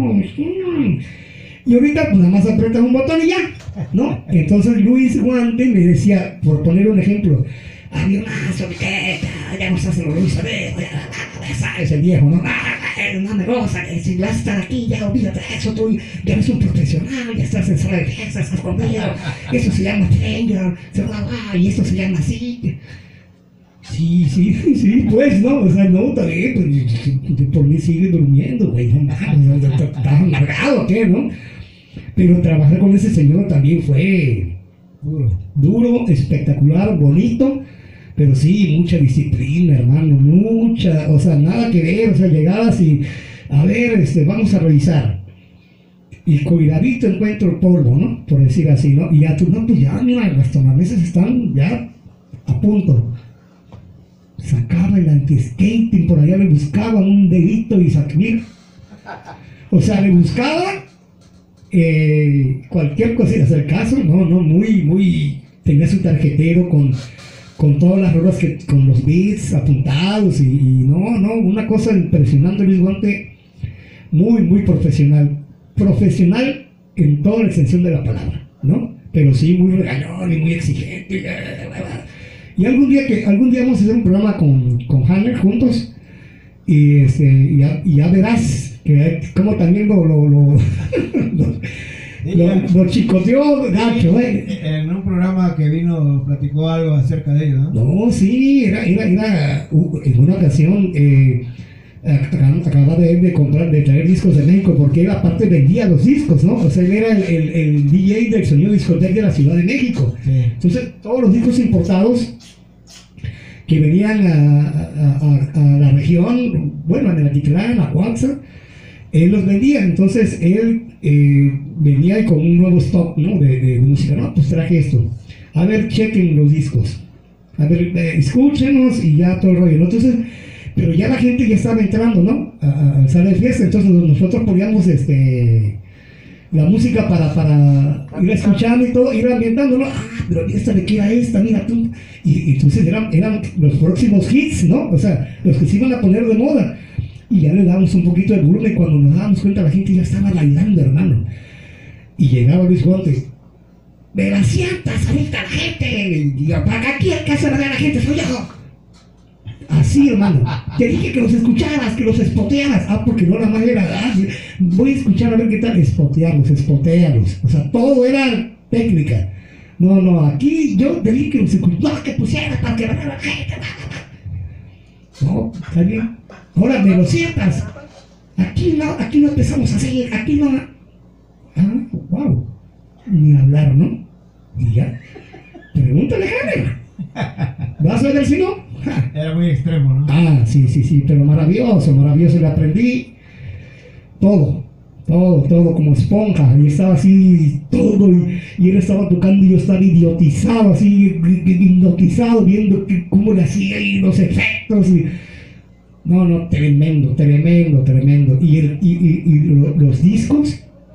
Y ahorita pues nada más aprietas un botón y ya, ¿no? Entonces Luis Guante me decía, por poner un ejemplo, avionazo, ya no estás en los Luis, ya sabes, el viejo, ¿no? No me goza, si vas a estar aquí, ya olvídate de eso, tú ya eres un profesional, ya estás en sala de fiesta, estás conmigo, eso se llama Flanger, y esto se llama así. Sí, sí, sí, pues, no, o sea, no, está bien, pues, por mí sigue durmiendo, güey, no mames, estás amargado, ¿qué, no? Pero trabajar con ese señor también fue duro, duro, espectacular, bonito, pero sí, mucha disciplina, hermano, mucha, o sea, nada que ver, o sea, llegabas y, a ver, este, vamos a revisar. Y cuidadito encuentro polvo, ¿no? Por decir así, ¿no? Y ya tú, no, pues ya, mira, las tornamesas están ya a punto. Sacaba el anti-skating, por allá le buscaba un dedito y sacaba. O sea, le buscaba eh, cualquier cosita, hacer caso, no, no, muy, muy, tenía su tarjetero con, con todas las rolas, que, con los beats apuntados y, y no, no, una cosa impresionante, Luis Guante, muy, muy profesional, profesional en toda la extensión de la palabra, ¿no? Pero sí, muy regañón y muy exigente. Y algún día que algún día vamos a hacer un programa con, con Hanner juntos y, este, y, ya, y ya verás que como también lo, lo, lo, lo, lo, lo chicoteó gacho, ¿eh? En un programa que vino platicó algo acerca de ello, ¿no? No, sí, era, era, era uh, en una ocasión eh, acababa de, de comprar, de traer discos de México, porque él aparte vendía los discos, ¿no? O sea, él era el, el, el D J del sonido discoteca de la Ciudad de México. Sí. Entonces, todos los discos importados que venían a, a, a, a la región, bueno, a Netitlán, a Huaxa, él los vendía. Entonces, él eh, venía con un nuevo stock, ¿no? De, de música. No, pues traje esto. A ver, chequen los discos. A ver, eh, escúchenos y ya todo el rollo, ¿no? Entonces, pero ya la gente ya estaba entrando, ¿no? Al sala de fiesta, entonces nosotros poníamos este, la música para, para ir escuchando y todo, ir ambientando, ¿no? Ah, pero esta de qué era esta, mira tú. Y, y entonces eran, eran los próximos hits, ¿no? O sea, los que se iban a poner de moda. Y ya le dábamos un poquito de volumen, cuando nos dábamos cuenta la gente ya estaba bailando, hermano. Y llegaba Luis Guante. Me la sientas ahorita la gente. Y para aquí el caso de la gente soy yo. Así, hermano. Te dije que los escucharas, que los espotearas. Ah, porque no, la más era, ah, voy a escuchar a ver qué tal. Espotearlos, espotearlos. O sea, todo era técnica. No, no, aquí yo te dije que los escucharas, que pusieras para que la gente. No, está bien. Ahora me lo sientas. Aquí no, aquí no empezamos a seguir, aquí no. Ah, wow. Ni hablar, ¿no? Y ya. Pregúntale, Jaime. ¿Vas a ver si no? Era muy extremo, ¿no? Ah, sí, sí, sí, pero maravilloso, maravilloso. Le aprendí todo, todo, todo como esponja. Y estaba así, todo. Y, y él estaba tocando y yo estaba idiotizado, así, hipnotizado, viendo que, cómo le hacía ahí los efectos. Y, no, no, tremendo, tremendo, tremendo. Y, el, y, y, y los discos,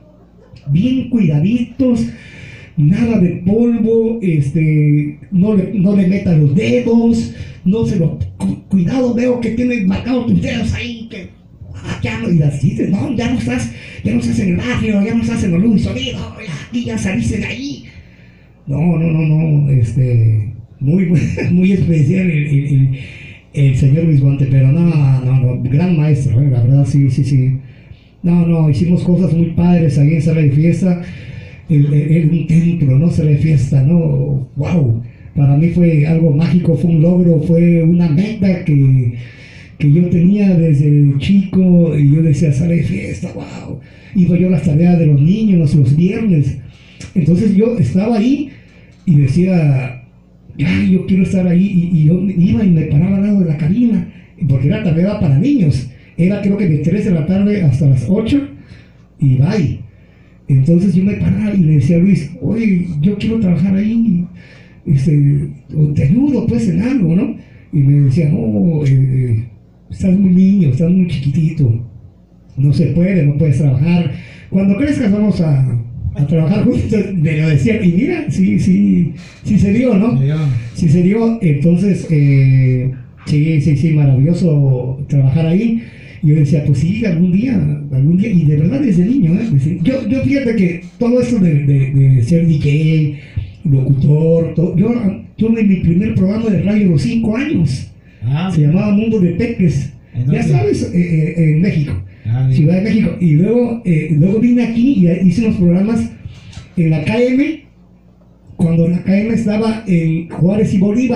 bien cuidaditos. Nada de polvo, este, no le, no le metas los dedos, no se lo, cuidado, veo que tienes marcados tus dedos ahí, que ya no, y así, no, ya no estás, ya no estás en el barrio, ya no estás en los luz y sonido, aquí ya saliste de ahí. No, no, no, no, este, muy, muy especial el, el, el, el señor Luis Guante, pero no, no, no, gran maestro, eh, la verdad, sí, sí, sí. No, no, hicimos cosas muy padres ahí en sala de fiesta. El, el, el, un templo, ¿no? Sala de fiesta, ¿no? ¡Wow! Para mí fue algo mágico, fue un logro, fue una meta que, que yo tenía desde chico y yo decía, sala de fiesta, ¡wow! Iba yo a las tareas de los niños los viernes. Entonces yo estaba ahí y decía, ¡ay, yo quiero estar ahí! Y, y yo iba y me paraba al lado de la cabina, porque era tarea para niños. Era creo que de tres de la tarde hasta las ocho y bye. Entonces yo me paraba y le decía a Luis, oye, yo quiero trabajar ahí, este, te ayudo pues en algo, ¿no? Y me decía, no, eh, estás muy niño, estás muy chiquitito, no se puede, no puedes trabajar. Cuando crezcas vamos a, a trabajar juntos. Me lo decía, y mira, sí, sí, sí se dio, ¿no? Sí se dio, entonces, eh, sí, sí, sí, maravilloso trabajar ahí. Y yo decía, pues sí, algún día, algún día, y de verdad desde niño, ¿eh? Yo, yo fíjate que todo esto de, de, de ser D J, locutor, todo, yo tuve mi primer programa de radio a los cinco años, ah, se llamaba Mundo de Peques, ya sabes, eh, eh, en México, ah, Ciudad de México, y luego, eh, luego vine aquí y hice unos programas en la K M, cuando la K M estaba en Juárez y Bolívar,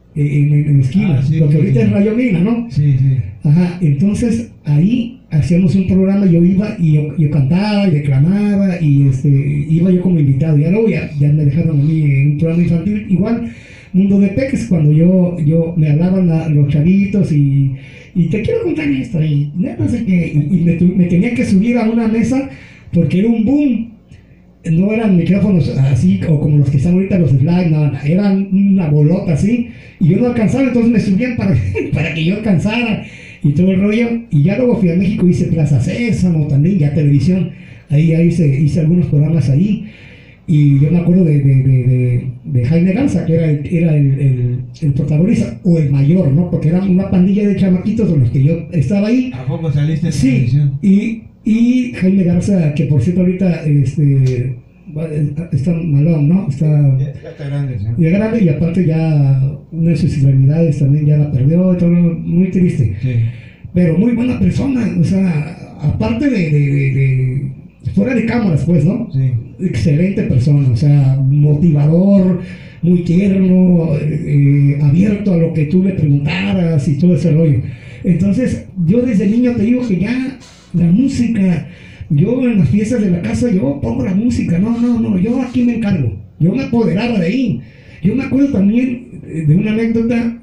en, en, en esquina, Ah, sí, lo que sí, ahorita sí. es Rayo Mina, ¿no? Sí, sí. Ajá, entonces ahí hacíamos un programa, yo iba y yo, yo cantaba y declamaba y este, iba yo como invitado, ya luego ya, ya me dejaron a mí en un programa infantil, igual, Mundo de Peques, cuando yo, yo me hablaban a los chavitos y, y te quiero contar esto, y no sé qué, y, y me, tu- me tenía que subir a una mesa porque era un boom. No eran micrófonos así o como los que están ahorita los slide, no, no, eran una bolota así y yo no alcanzaba, entonces me subían para, para que yo alcanzara y todo el rollo. Y ya luego fui a México, hice Plaza Sésamo también, ya televisión, ahí ya hice, hice algunos programas ahí. Y yo me acuerdo de, de, de, de, de Jaime Garza, que era, el, era el, el, el protagonista, o el mayor, ¿no? Porque era una pandilla de chamaquitos con los que yo estaba ahí. ¿A poco saliste en Sí, televisión? y, y Jaime Garza, que por cierto ahorita este, está malón, ¿no? Está Ya, ya está grande, ¿sí? ya grande y aparte ya una de sus extremidades también ya la perdió, todo muy triste. Sí. Pero muy buena persona, o sea, aparte de, de, de, de fuera de cámaras, pues, ¿no? Sí. Excelente persona, o sea, motivador, muy tierno, eh, abierto a lo que tú le preguntaras y todo ese rollo. Entonces, yo desde niño te digo que ya la música, yo en las fiestas de la casa, yo pongo la música, no, no, no, yo aquí me encargo, yo me apoderaba de ahí. Yo me acuerdo también de una anécdota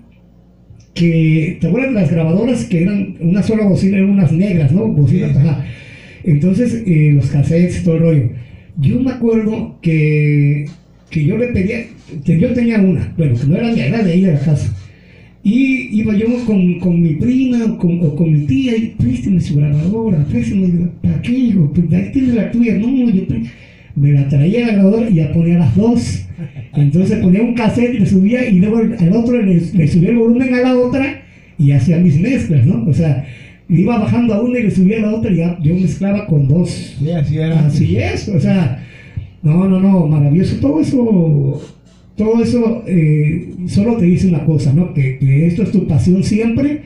que, ¿te acuerdas de las grabadoras que eran una sola bocina, eran unas negras, ¿no? Bocinas, Sí. ajá. Entonces, eh, los cassettes, todo el rollo. Yo me acuerdo que, que yo le pedía, que yo tenía una, bueno, que no era mía, era de ahí de la casa. Y iba yo con, con mi prima o con, o con mi tía y préstame su grabadora, préstame, digo, ¿para qué? Digo, pues ahí tienes la tuya, no, yo pre- me la traía la grabadora y ya ponía las dos. Entonces ponía un cassette y le subía y luego al otro le, le subía el volumen a la otra y hacía mis mezclas, ¿no? O sea, iba bajando a una y le subía a la otra y ya yo mezclaba con dos. Sí, así era. Así es, o sea, no, no, no, maravilloso. Todo eso, todo eso eh, solo te dice una cosa, ¿no? Que, que esto es tu pasión siempre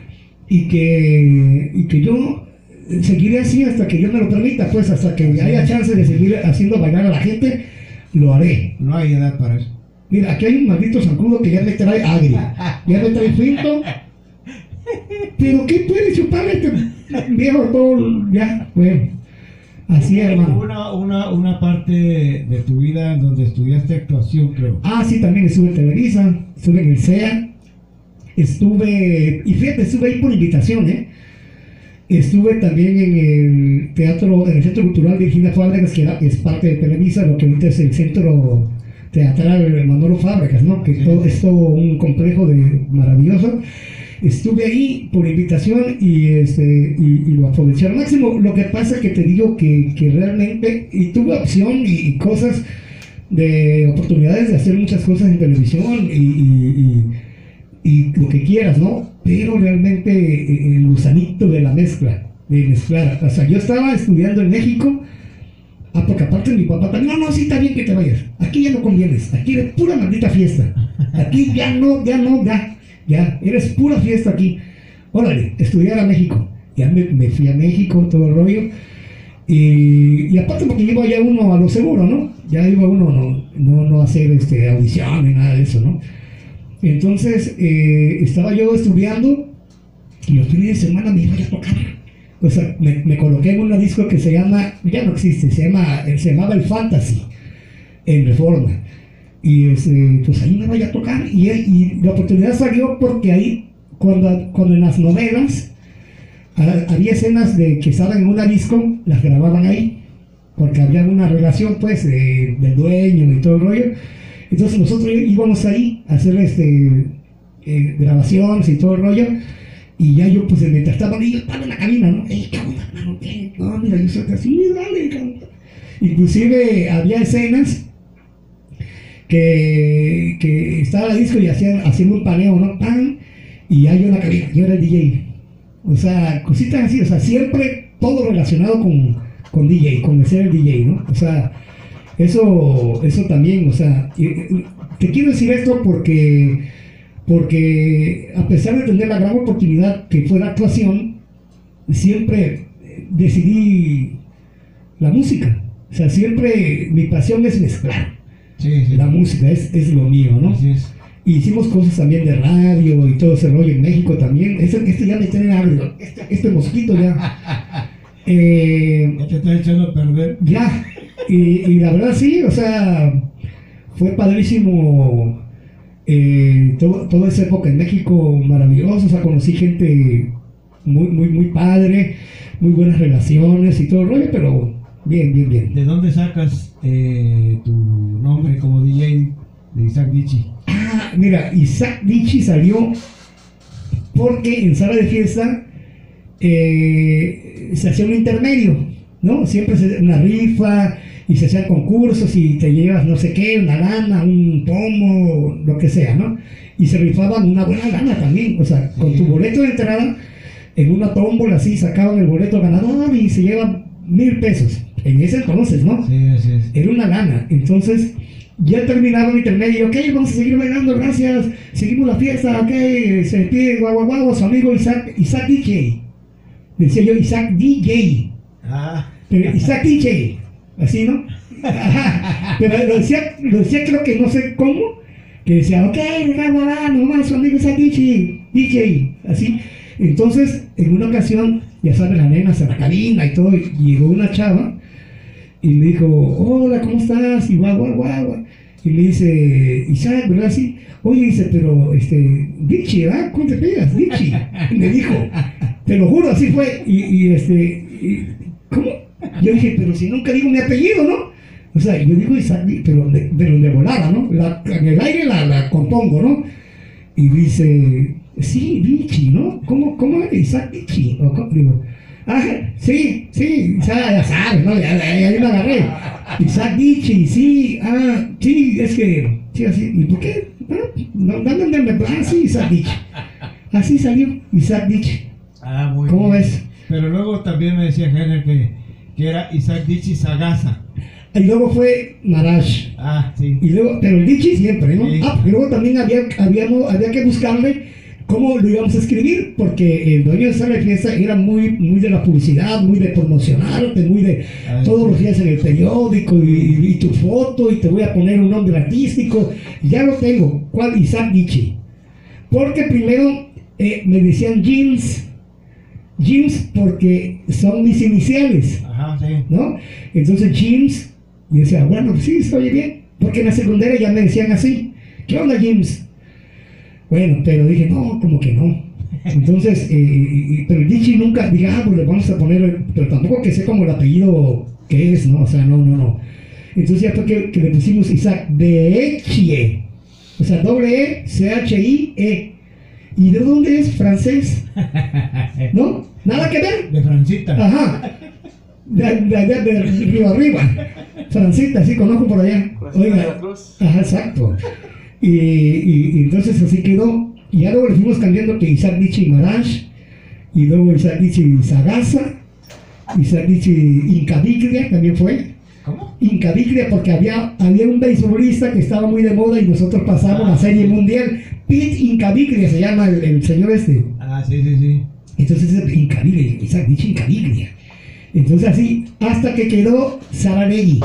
y que, y que yo seguiré así hasta que Dios me lo permita, pues hasta que haya chance de seguir haciendo bailar a la gente, lo haré. No hay edad para eso. Mira, aquí hay un maldito zancudo que ya me trae agria, ya me trae finto. Pero ¿qué puede chupar este viejo todo? Ya, bueno, así es, hermano. Una, una, una parte de tu vida en donde estudiaste actuación, creo. Ah, sí, también estuve en Televisa, estuve en el C E A, estuve, y fíjate, estuve ahí por invitación, ¿eh? Estuve también en el teatro, en el Centro Cultural Virginia Fábregas, que era, es parte de Televisa, lo que ahorita es el Centro Teatral Manolo Fábregas, ¿no? Que Sí. todo, es todo un complejo de maravilloso. Estuve ahí por invitación y, este, y, y lo aproveché al máximo. Lo que pasa es que te digo que, que realmente, y tuve opción y, y cosas de oportunidades de hacer muchas cosas en televisión y, y, y, y lo que quieras, ¿no? Pero realmente eh, el gusanito de la mezcla, de mezclar. O sea, yo estaba estudiando en México, ah, porque aparte mi papá también, no, no, sí está bien que te vayas. Aquí ya no convienes, aquí eres pura maldita fiesta. Aquí ya no, ya no, ya. Ya, eres pura fiesta aquí. Órale, estudiar a México. Ya me, me fui a México, todo el rollo. Y, y aparte porque iba ya uno a lo seguro, ¿no? Ya iba uno no, no, no a hacer este, audición ni nada de eso, ¿no? Entonces, eh, estaba yo estudiando y los fines de semana me iba a tocar. O sea, me, me coloqué en una disco que se llama, ya no existe, se, llama, se llamaba El Fantasy, en Reforma. Y este, pues ahí me vaya a tocar y, y la oportunidad salió porque ahí cuando, cuando en las novelas a, había escenas de que estaban en una disco, las grababan ahí porque había una relación pues de, del dueño y todo el rollo. Entonces nosotros íbamos ahí a hacer este, eh, grabaciones y todo el rollo y ya yo pues mientras estaban ellos estaban en la cabina, ¿no? Ey, ¿qué onda, mano? ¿Qué? No, mira, yo soy así, dale, canta. Inclusive había escenas Que, que estaba la disco y hacían, haciendo un paneo, ¿no? ¡Pam! Y hay una cabina, yo era el D J. O sea, cositas así, o sea, siempre todo relacionado con, con D J, con el ser el D J, ¿no? O sea, eso, eso también, o sea, te quiero decir esto porque, porque a pesar de tener la gran oportunidad que fue la actuación, siempre decidí la música. O sea, siempre mi pasión es mezclar. Sí, sí. La música es, es lo mío, ¿no? Así es. hicimos cosas también de radio y todo ese rollo en México también. Este, este ya me tiene agrio, este, este mosquito ya. Eh, Ya te está echando a perder. ya, y, y la verdad sí, o sea, fue padrísimo eh, todo, toda esa época en México, maravilloso, o sea, conocí gente muy, muy, muy padre, muy buenas relaciones y todo el rollo, pero bien, bien, bien. ¿De dónde sacas eh, tu nombre como D J de Isaac Dichi? Ah, mira, Isaac Dichi salió porque en sala de fiesta eh, se hacía un intermedio, ¿no? Siempre se una rifa y se hacían concursos y te llevas no sé qué, una lana, un pomo, lo que sea, ¿no? Y se rifaban una buena lana también, o sea, con tu boleto de entrada, en una tómbola así sacaban el boleto ganador y se llevan mil pesos. En ese entonces, ¿no? Sí, así es. Era una lana. Entonces, ya terminaba el intermedio. Ok, vamos a seguir bailando, gracias. Seguimos la fiesta, ok. Se despide guau, guau, guau, su amigo Isaac, Isaac D J. Decía yo Isaac D J. Ah, Pero Isaac D J. Así, ¿no? Ajá. Pero lo decía, lo decía creo que no sé cómo. Que decía, ok, guau, guau, guau, nomás su amigo Isaac D J. D J. Así. Entonces, en una ocasión, ya sabes, la nena se la cabina y todo. Y llegó una chava. Y me dijo, hola, ¿cómo estás? Y guau, guau, guau. Y me dice, Isaac, ¿verdad? Sí. Oye, dice, pero, este, Dichi, ¿verdad? ¿Cómo te pegas? Dichi. Y me dijo, te lo juro, así fue. Y, y este, y, ¿cómo? Yo dije, pero si nunca digo mi apellido, ¿no? O sea, yo digo Isaac, pero de, pero de volada, ¿no? La, en el aire la, la compongo, ¿no? Y dice, sí, Dichi, ¿no? ¿Cómo, cómo es Isaac Dichi? O, ¿cómo? Digo, ah, sí, sí, ya, ya sabes, ¿no? Ya, ya, ya me agarré. Isaac Dichi, sí, ah, sí, es que, sí, así. ¿Y por qué? Ah, no, no, no, no, no, ah, sí, Isaac Dichi. Así salió Isaac Dichi. ah, muy ¿Cómo bien. ves? Pero luego también me decía Henry que, que era Isaac Dichi Sagasa. Y luego fue Marash. Ah, sí. Y luego, pero el Dichi siempre, ¿no? Sí. Ah, y luego también había, habíamos, había que buscarle cómo lo íbamos a escribir, porque el dueño de sala de fiesta era muy, muy de la publicidad, muy de promocionarte, muy de Ah, todos sí. los días en el periódico y, y tu foto y te voy a poner un nombre artístico. Ya lo tengo. ¿Cuál? Isaac Dichi. Porque primero eh, me decían Jeans, Jeans porque son mis iniciales, Ajá, sí. ¿no? Entonces James, y decía, bueno, sí, se oye bien, porque en la secundaria ya me decían así, ¿qué onda James? Bueno, pero dije, no, como que no. Entonces, eh, y- pero el Dichi nunca, dije, ah, pues le vamos a poner, pero tampoco que sea como el apellido que es, ¿no? O sea, no, no, no. Entonces ya fue que, que le pusimos Isaac de Echie, o sea, doble E, C H I E. ¿Y de dónde es? Francés, ¿no? Nada que ver. De Francita. Ajá. De allá de, de, Río Arriba. Francita, sí, conozco por allá. Francita de la Oiga. Cruz. Ajá, exacto. Y, y, y entonces así quedó. Y ya luego le fuimos cambiando que Isaac Dichi Marash. Y luego Isaac Dichi Sagasa. Isaac Dichi Incaviglia también fue. ¿Cómo? Incaviglia porque había, había un beisbolista que estaba muy de moda y nosotros pasamos la serie mundial. Pete Incaviglia se llama el, el señor este. Ah, sí, sí, sí. Entonces es Incaviglia, Isaac Dichi Incaviglia. Entonces así, hasta que quedó Saralegui.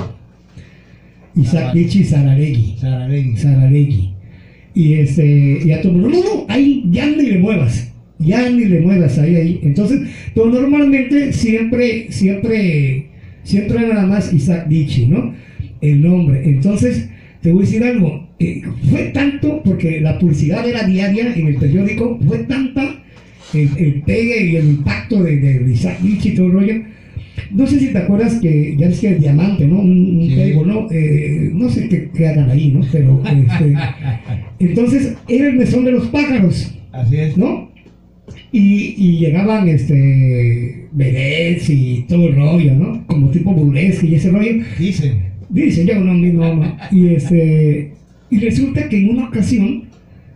Isaac Ah, Dichi Saralegui. Saralegui. Saralegui. Y este, ya todo el mundo, no, no, ahí ya ni le muevas. Ya ni le muevas ahí, ahí. Entonces, pero normalmente siempre, siempre, siempre era nada más Isaac Dichi, ¿no? El nombre. Entonces, te voy a decir algo. eh, fue tanto, porque la publicidad era diaria en el periódico, fue tanta el, el pegue y el impacto de, de Isaac Dichi y todo el rollo. No sé si te acuerdas que ya es que el diamante, ¿no? Un, un Sí. table, ¿no? Eh, no sé qué, qué hagan ahí, ¿no? Pero, este, entonces, era el mesón de los pájaros, Así es. ¿no? Y, y llegaban, este, vedettes y todo el rollo, ¿no? Como tipo burlesque y ese rollo. Dicen. Dice yo, no, no, no. Y este, y resulta que en una ocasión,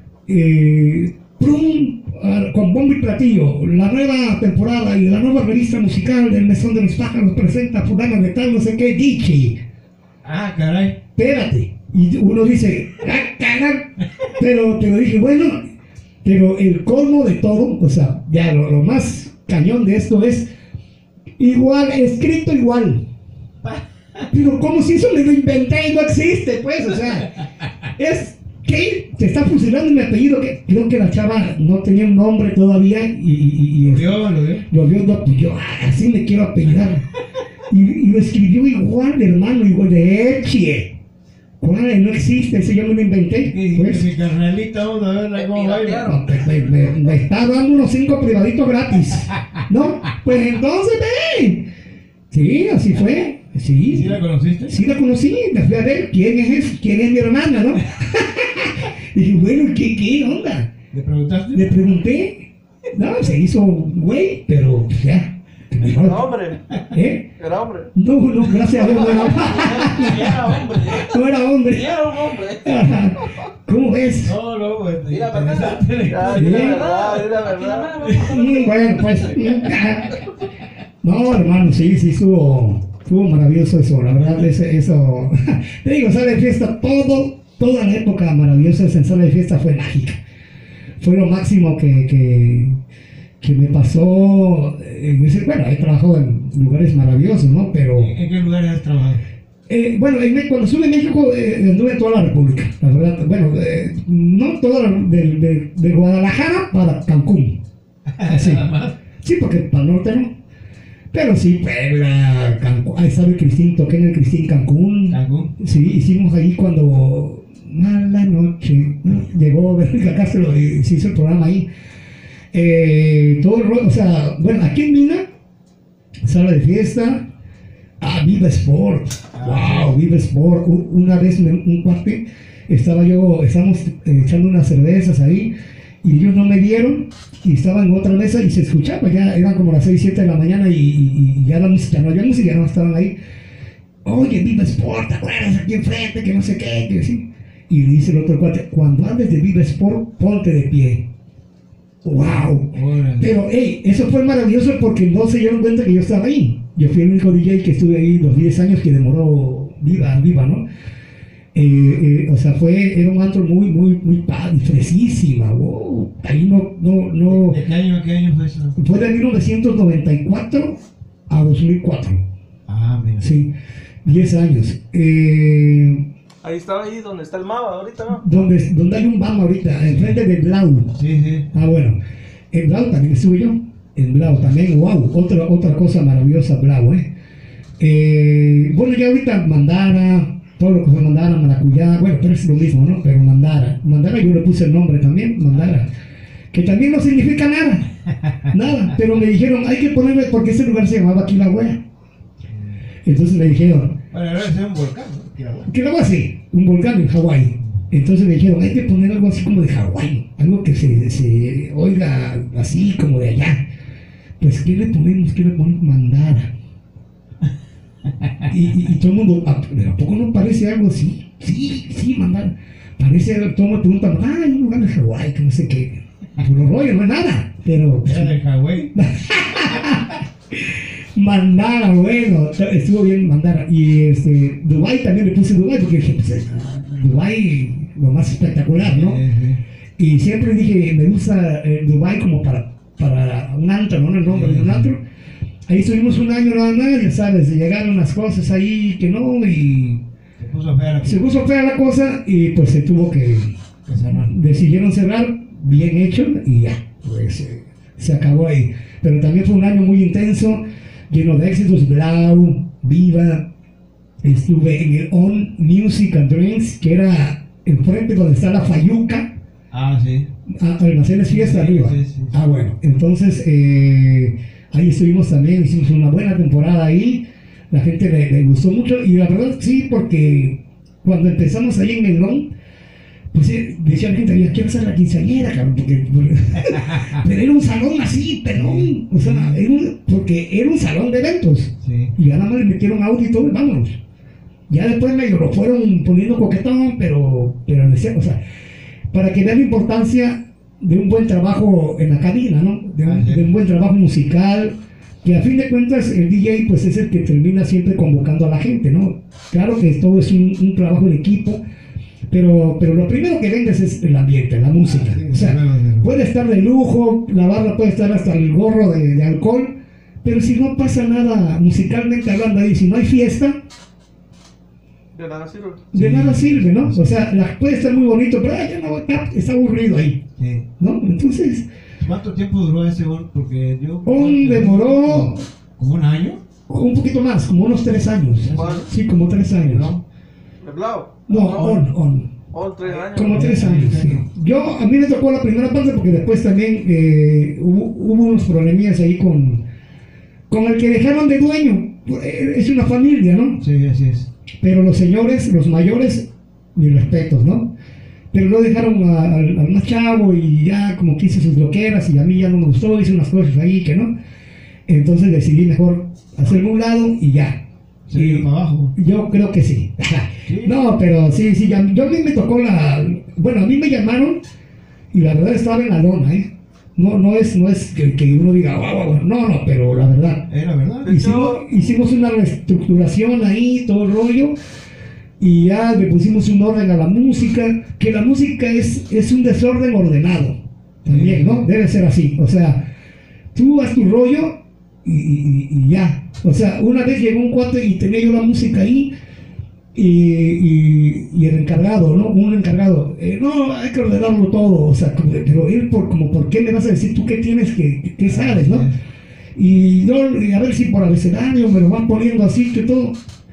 eh, ¡prum! Ah, con bombo y platillo, la nueva temporada y la nueva revista musical del Mesón de los Pájaros presenta fulano de tal, no sé qué, Dichi. Ah, caray. Espérate. Y uno dice, ¡ah, cagar! Pero, pero dije, bueno, pero el colmo de todo, o sea, ya lo, lo más cañón de esto es igual, escrito igual. Pero como si eso me lo inventé y no existe, pues, o sea, es que te está fusilando mi apellido, que creo que la chava no tenía un nombre todavía y, y, y ¿Lo vio? ¿Lo vio? lo vio, no, pues yo, ah, así me quiero apellidar. Y, y lo escribió igual, hermano, igual de Echie. ¿Cuál? No existe, ese yo me lo inventé. Y Pues, mi carnalita, vamos a verla cómo baila. no, pues, me, me- me está dando unos cinco privaditos gratis. ¿No? Pues entonces, ve. Sí, así fue. Sí. ¿Sí la conociste? Sí la conocí, la fui a ver, ¿quién es eso? ¿Quién es mi hermana, no? Y dije, bueno, ¿qué, qué onda? ¿Le preguntaste? Le pregunté, no, se hizo güey, pero pues, ya. Era hombre. ¿Eh? Era hombre. No, no, gracias a Dios, no era, Y era hombre. no era Y hombre. era un hombre. Ajá. ¿Cómo ves? No, no, pues. Mira, ¿verdad? interesante. Ya, Sí. es la verdad, es la Aquí verdad. nada más, vamos a Mm, Bueno, pues. No, hermano, sí, sí, estuvo, estuvo maravilloso eso, la verdad, ese, eso. Te digo, sala de fiesta, todo, toda la época maravillosa en sala de fiesta fue mágica. Fue lo máximo que, que, que me pasó. En ese, bueno, he trabajado en lugares maravillosos, ¿no? Pero. ¿En qué lugares has trabajado? Eh, bueno, en, Me- cuando estuve en México, eh, anduve en toda la República, la verdad. Bueno, eh, no toda la, de, de, de Guadalajara para Cancún. Así. Nada más. Sí, porque para el norte no. Pero sí, Puebla, Cancún. Ahí estaba el Cristín, toqué en el Cristín Cancún. Cancún. Sí, hicimos ahí cuando. Mala noche. ¿no? Llegó Verónica Castro y se hizo el programa ahí. Eh, todo el rollo, o sea, bueno, aquí en Mina, sala de fiesta. Ah, Viva Sport. Ah, Wow, Viva Sport. U- Una vez me- un cuate, estaba yo, estábamos eh, echando unas cervezas ahí y ellos no me vieron y estaba en otra mesa y se escuchaba, ya eran como las seis, siete de la mañana y, y- y ya la música, no había música, ya no estaban ahí. Oye, Viva Sport, ¿te acuerdas? Aquí enfrente, que no sé qué, que sí. Y le dice el otro cuate, cuando hables de Viva Sport, ponte de pie. ¡Wow! Órale. Pero, hey, eso fue maravilloso porque no se dieron cuenta que yo estaba ahí. Yo fui el único D J que estuve ahí los diez años que demoró viva, viva, ¿no? Eh, eh, o sea, fue, era un antro muy, muy, muy padre, fresísima, wow. Ahí no, no, no. ¿De qué año, qué año fue eso? Fue de mil novecientos noventa y cuatro a dos mil cuatro. Ah, mira. Sí, diez años. Eh, Ahí estaba ahí donde está el Mava ahorita, ¿no? donde, donde hay un B A M ahorita, enfrente de Blau. Sí, sí. Ah, bueno, en Blau también estuve yo. En Blau también, wow, otra, otra cosa maravillosa, Blau, ¿eh? Eh, Bueno, ya ahorita Mandara, todo lo que fue Mandara, Maracuyá, bueno, pero es lo mismo, ¿no? Pero Mandara, Mandara yo le puse el nombre también, Mandara, que también no significa nada, nada, pero me dijeron, hay que ponerle, porque ese lugar se llamaba Kilauea. Entonces me dijeron, Bueno, ahora es un volcán, ¿no? Kilauea. Kilauea sí, un volcán en Hawái. Entonces me dijeron, hay que poner algo así como de Hawái, algo que se, se oiga así como de allá. Pues, ¿qué le ponemos? ¿Qué le ponemos? Mandara. Y, y, y todo el mundo, ¿a, ¿a poco no parece algo así? Sí, sí, Mandara. Parece, todo me preguntan, ah, hay un lugar en Hawái, que no sé qué. Puro rollo, no es nada. Pero, Era de Hawái. Mandara, bueno, estuvo bien Mandara. Y este, Dubái también le puse Dubái, porque dije, pues, Dubái, lo más espectacular, ¿no? Sí, sí. Y siempre dije, me gusta eh, Dubái como para, para un antro, ¿no? El nombre de un antro. Ahí estuvimos un año nada más, ya sabes, llegaron las cosas ahí que no, y Se puso fea la se puso fea la cosa, y pues se tuvo que, que cerrar. decidieron cerrar, bien hecho, y ya, pues eh, se acabó ahí. Pero también fue un año muy intenso, lleno de éxitos, Blau, Viva, estuve en el On Music and Drinks, que era enfrente donde está la Fayuca. Ah, sí. Ah, almacenes fiesta Sí, arriba. sí, sí, sí. Ah, bueno, entonces eh, ahí estuvimos también, hicimos una buena temporada ahí, la gente le, le gustó mucho y la verdad sí, porque cuando empezamos ahí en el LON, pues eh, decía la gente, ya quiero ser la quinceañera, cabrón, porque, porque- pero era un salón así, pelón, o sea, era un- porque era un salón de eventos Sí. y ya nada más le metieron audio y todo, y vámonos. Ya después medio lo fueron poniendo coquetón, pero, pero decía, o sea, para que vean la importancia de un buen trabajo en la cabina, ¿no? De un, Así es. de un buen trabajo musical, que a fin de cuentas el D J pues es el que termina siempre convocando a la gente, ¿no? Claro que todo es un, un trabajo en equipo, pero, pero lo primero que vendes es el ambiente, la música. Ah, sí, O sea, desde luego, desde luego. puede estar de lujo, la barra puede estar hasta el gorro de, de alcohol, pero si no pasa nada musicalmente hablando ahí, si no hay fiesta, De nada sirve. de Sí. nada sirve, ¿no? O sea, la, puede estar muy bonito, pero ay, ya no, está, está aburrido ahí, Sí. ¿no? Entonces, ¿Cuánto tiempo duró ese on? Porque yo... On demoró- ¿Como un año? un poquito más, como unos tres años. ¿Cuál? Sí, como tres años. ¿No? ¿De Blau? No, on, on. Oh, tres años. Como tres años, sí. Yo, a mí me tocó la primera parte porque después también eh, hubo, hubo unos problemillas ahí con, con el que dejaron de dueño. Es una familia, ¿no? Sí, así es. Pero los señores, los mayores, mis respetos, ¿no? Pero lo dejaron a- al, al más chavo y ya como que hice sus loqueras y a mí ya no me gustó, hice unas cosas ahí que no. Entonces decidí mejor hacerme un lado y ya. Se vino Y- para abajo. Yo creo que sí. ¿Sí? No, pero sí, sí, ya, yo a mí me tocó la... Bueno, a mí me llamaron y la verdad estaba en la lona, ¿eh? No, no es, no es que, que uno diga, "Guau, guau, guau". No, no, pero la verdad. Era verdad. Hicimos, hicimos una reestructuración ahí, todo el rollo, y ya le pusimos un orden a la música, que la música es, es un desorden ordenado, también, ¿no? Debe ser así, o sea, tú haz tu rollo y, y- y ya. O sea, una vez llegó un cuate y tenía yo la música ahí, y, y- y el encargado, ¿no? Un encargado, eh, no, hay que ordenarlo todo, o sea, como de- pero él, por, como, ¿por qué me vas a decir tú qué tienes, que, qué sabes, ¿no? Y yo, y a ver si por abecedario me lo van poniendo así, que todo.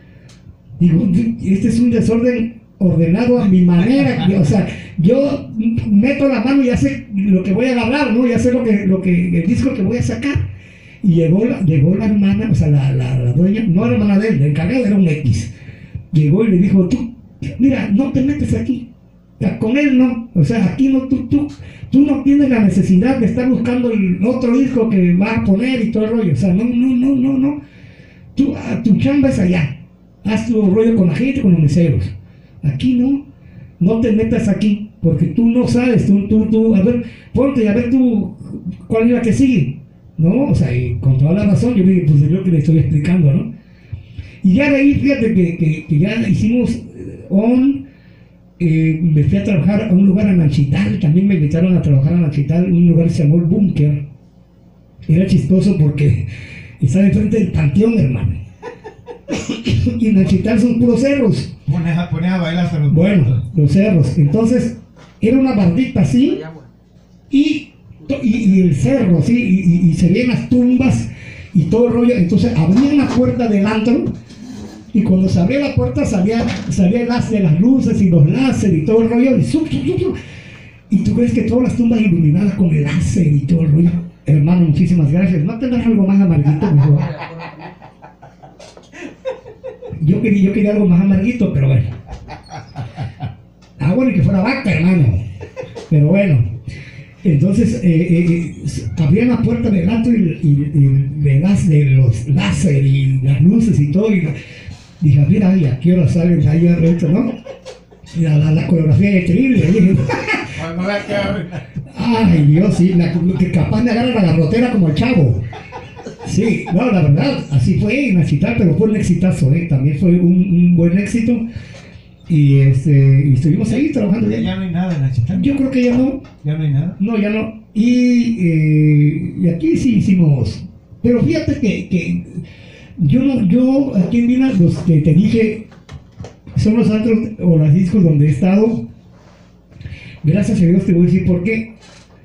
Digo, este es un desorden ordenado a mi manera, o sea, yo meto la mano y ya sé lo que voy a agarrar, ¿no? Ya sé lo que, lo que, el disco que voy a sacar. Y llegó la, llegó la hermana, o sea, la, la, la dueña, no la hermana de él, el encargado era un X. Llegó y le dijo, tú, mira, no te metes aquí. O sea, con él no, o sea, aquí no, tú, tú, tú no tienes la necesidad de estar buscando el otro disco que va a poner y todo el rollo. O sea, no, no, no, no, no. Tú, a, tu chamba es allá. Haz tu rollo con la gente, con los meseros. Aquí no, no te metas aquí, porque tú no sabes, tú, tú, tú, a ver, ponte, a ver tú, cuál es la que sigue. ¿No? O sea, y con toda la razón, yo dije, pues yo que le estoy explicando, ¿no? Y ya de ahí, fíjate que, que, que ya hicimos eh, on, eh, me fui a trabajar a un lugar en Nanchital, también me invitaron a trabajar en Nanchital, un lugar que se llamó El Búnker. Era chistoso porque estaba enfrente del panteón, hermano. Y en Nanchital son puros cerros. Pones a, pones a bailar hasta los... Bueno, los cerros. Entonces, era una bardita así, y, y, y el cerro, ¿sí? Y, y, y se veían las tumbas y todo el rollo. Entonces abrían la puerta del antro y cuando se abría la puerta salía, salía el haz de las luces y los láser y todo el rollo. Y, sup, sup, sup, sup. Y tú ves que todas las tumbas iluminadas con el láser y todo el rollo. Hermano, muchísimas gracias. ¿No tendrás algo más amarguito, mejor? Yo quería, yo quería algo más amarguito, pero bueno. Ah, bueno, y que fuera vaca, hermano. Pero bueno. Entonces, eh, eh, abrían la puerta del antro y, y, y de, las, de los láser y las luces y todo. Y dije, mira, ay, ¿a qué hora salen ahí esto, no? Y la, la, la coreografía es terrible. Dije, ay, Dios, sí, la, que capaz me agarra la garrotera como el chavo. Sí, no, la verdad, así fue en Nachital, pero fue un exitazo, ¿eh? También fue un, un buen éxito. Y, este, y estuvimos ahí trabajando. Ya, ya no hay nada en la chica. Yo creo que ya no. Ya no hay nada. No, ya no. Y, eh, y aquí sí hicimos. Pero fíjate que, que yo no, yo aquí en Vina, los que te dije, son los antros o los discos donde he estado. Gracias a Dios te voy a decir por qué.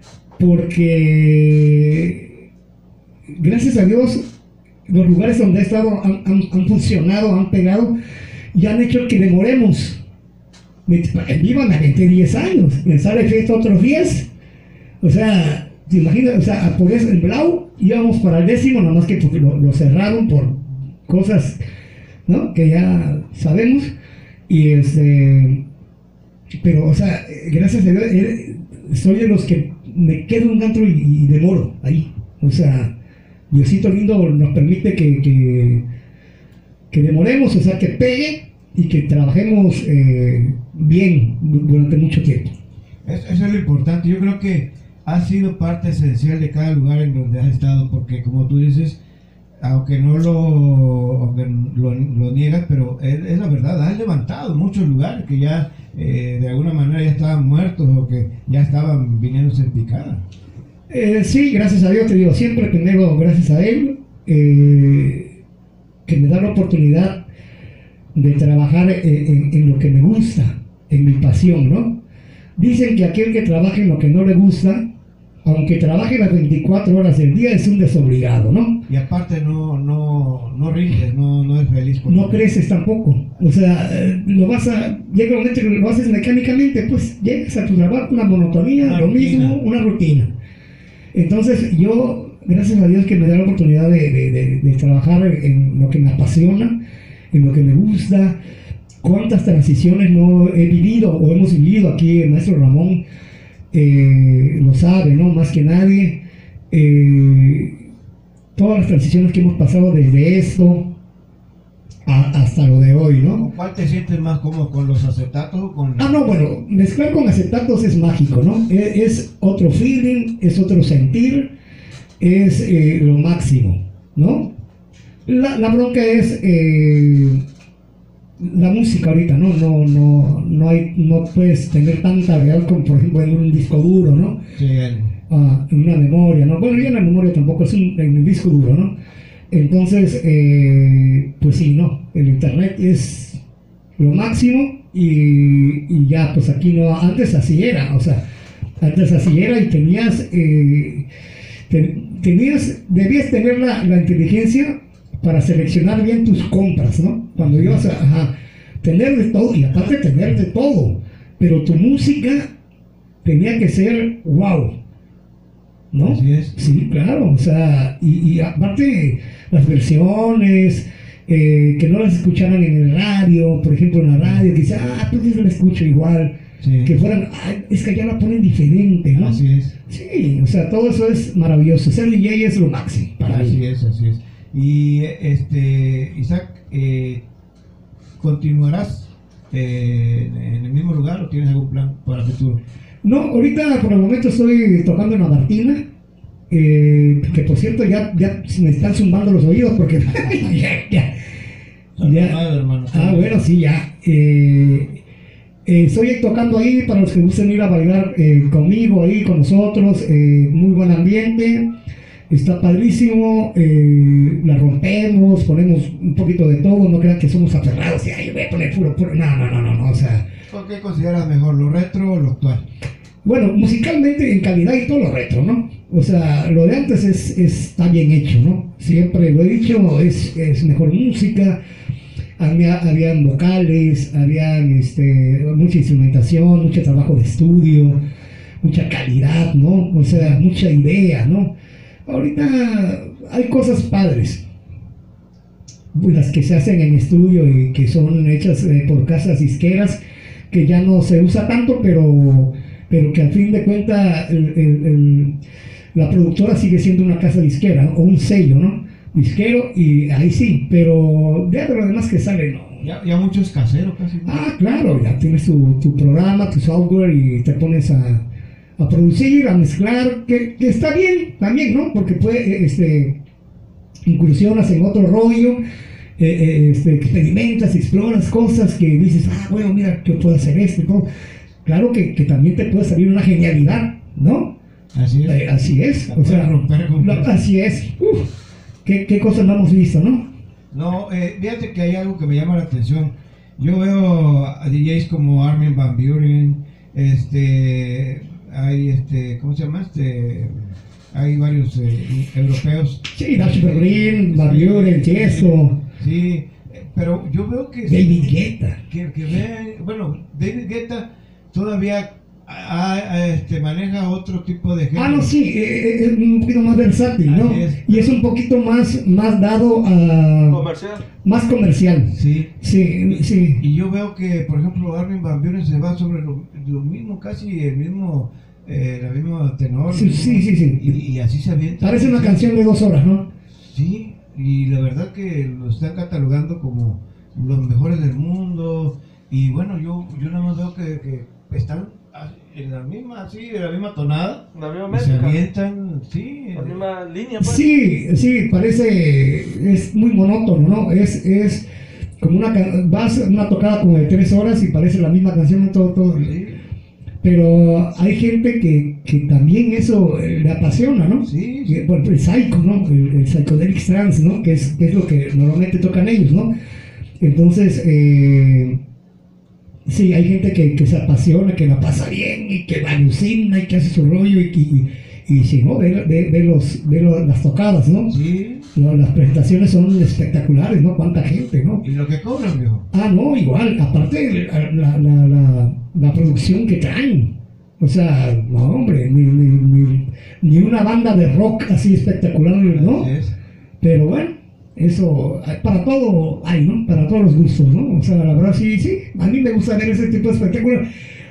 Porque gracias a Dios los lugares donde he estado han, han, han funcionado, han pegado y han hecho que demoremos. En Viva me aventé diez años, en Sala de Fiesta otros diez. O sea, te imaginas, o sea, por eso en Blau íbamos para el décimo, nada más que porque lo, lo cerraron por cosas, ¿no? Que ya sabemos. Y este, pero, o sea, gracias a Dios, eh, soy de los que me quedo un antro y, y demoro ahí. O sea, Diosito lindo nos permite que, que, que demoremos, o sea, que pegue y que trabajemos eh, bien durante mucho tiempo. Eso, eso es lo importante. Yo creo que ha sido parte esencial de cada lugar en donde has estado, porque como tú dices, aunque no lo, aunque lo, lo niegas, pero es, es la verdad, has levantado muchos lugares que ya eh, de alguna manera ya estaban muertos o que ya estaban viniéndose en picada. Eh, sí, gracias a Dios, te digo, siempre primero gracias a Él, eh, que me da la oportunidad de trabajar en, en, en lo que me gusta, en mi pasión, ¿no? Dicen que aquel que trabaja en lo que no le gusta, aunque trabaje las veinticuatro horas del día, es un desobligado, ¿no? Y aparte no, no, no rindes, no, no eres feliz. Con No eso. creces tampoco. O sea, eh, lo vas a... Llega un momento que lo haces mecánicamente, pues llegas a tu trabajo, una monotonía, Una lo rutina. mismo, una rutina. Entonces yo, gracias a Dios que me da la oportunidad de, de, de, de trabajar en lo que me apasiona, en lo que me gusta. Cuántas transiciones no he vivido o hemos vivido aquí, el maestro Ramón eh, lo sabe, ¿no? Más que nadie. Eh, todas las transiciones que hemos pasado desde esto a, hasta lo de hoy, ¿no? ¿Con cuál te sientes más cómodo? ¿Con los acetatos o con...? Ah, no, bueno, mezclar con acetatos es mágico, ¿no? Es, es otro feeling, es otro sentir, es eh, lo máximo, ¿no? La, la bronca es eh, la música ahorita, ¿no? No, no, no hay, no puedes tener tanta realidad como por ejemplo en un disco duro, ¿no? Sí, el- Ah, en una memoria, ¿no? Bueno, ya en la memoria tampoco, es un, en el disco duro, ¿no? Entonces, eh, pues sí, ¿no? El internet es lo máximo y, y ya, pues aquí no, antes así era, o sea, antes así era y tenías, eh, te- tenías, debías tener la, la inteligencia para seleccionar bien tus compras, ¿no? Cuando ibas a, ajá, tener de todo, y aparte tener de todo, pero tu música tenía que ser wow, ¿no? Así es. Sí, claro, o sea, y, y aparte las versiones, eh, que no las escucharan en el radio, por ejemplo en la radio, que dice, ah, pues yo la escucho igual, Sí. que fueran, ah, es que allá la ponen diferente, ¿no? Así es. Sí, o sea, todo eso es maravilloso, ser D J es lo máximo para Así mí. es, así es. Y este, Isaac, eh, ¿continuarás eh, en el mismo lugar o tienes algún plan para el futuro? No, ahorita por el momento estoy tocando en la Martina, eh, que por cierto ya, ya me están zumbando los oídos porque ya, ya, ya. Ah, hermano. Ah, bueno, sí, ya. Eh, eh, estoy tocando ahí para los que gusten ir a bailar eh, conmigo, ahí con nosotros. Eh, muy buen ambiente, está padrísimo. Eh, la rompemos, ponemos un poquito de todo. No crean que somos aferrados y ay, voy a poner puro, puro. No, no, no, no, no. O sea, ¿Qué consideras mejor, lo retro o lo actual? bueno, musicalmente en calidad y todo lo retro, ¿no? O sea, lo de antes es, es- está bien hecho, ¿no? Siempre lo he dicho, es, es mejor música. Había, habían vocales, habían este, mucha instrumentación, mucho trabajo de estudio, mucha calidad, ¿no? O sea, mucha idea, ¿no? Ahorita hay cosas padres, las que se hacen en estudio y que son hechas eh, por casas disqueras, que ya no se usa tanto, pero, pero que al fin de cuentas el- el- el- la productora sigue siendo una casa disquera, ¿no? O un sello, ¿no? Disquero, y ahí sí, pero ya de lo demás que sale, no. Ya, ya muchos caseros casi. ¿no? Ah, claro, ya tienes tu, tu programa, tu software y te pones a, a producir, a mezclar, que, que está bien también, ¿no? Porque puede, este, incursionas en otro rollo, eh, eh, este, experimentas, exploras cosas que dices, ah, bueno, mira, yo puedo hacer esto y todo. Claro que, que también te puede salir una genialidad, ¿no? Así es. Eh, así es, La o sea, puedes romper con- la- así es. Uf, qué, qué cosas no hemos visto, ¿no? No, eh, fíjate que hay algo que me llama la atención. Yo veo a D Js como Armin van Buuren, este, hay este, ¿cómo se llama? Este, hay varios eh, europeos. Sí, Dash Berlin, Van Buren, Tiesto, Sí, eh, pero yo veo que David Guetta. que, que ven- bueno, David Guetta todavía a- a- este, maneja otro tipo de género. Ah, no, sí, eh, eh, es un poquito más versátil, ¿no? Así es. Y es un poquito más, más dado a... Comercial. más comercial. Sí. Sí, sí. Y yo veo que, por ejemplo, Armin van Buuren se va sobre lo, lo mismo, casi el mismo, eh, la misma tenor. Sí, ¿no? sí, sí, sí. Y, y así se avienta. Parece una Sí. canción de dos horas, ¿no? Sí, y la verdad que lo están catalogando como los mejores del mundo. Y bueno, yo, yo nada más veo que, que están en la misma, así, en la misma tonada. La misma Y se métrica. avientan, sí. La misma línea, pues. Sí, sí, parece, es muy monótono, ¿no? Es, es como una, ca- vas a una tocada como de tres horas y parece la misma canción todo, todo. Sí, Pero hay gente que, que también eso eh, le apasiona, ¿no? sí, Y, bueno, el psycho, ¿no? El, el psychedelic trance, ¿no? Que es, que es lo que normalmente tocan ellos, ¿no? Entonces, eh, sí, hay gente que, que se apasiona, que la pasa bien y que alucina y que hace su rollo y, y, y si no, ve, ve, ve, los, ve los, las tocadas, ¿no? Sí. No, las presentaciones son espectaculares, ¿no? Cuánta gente, ¿no? ¿Y lo que cobran, viejo? Ah, no, igual, aparte la, la, la, la, la producción que traen. O sea, no, hombre, ni, ni, ni, ni una banda de rock así espectacular, ¿no? Así es. Pero bueno, eso, para todo hay, ¿no? Para todos los gustos, ¿no? O sea, la verdad, sí, sí, a mí me gusta ver ese tipo de espectáculos.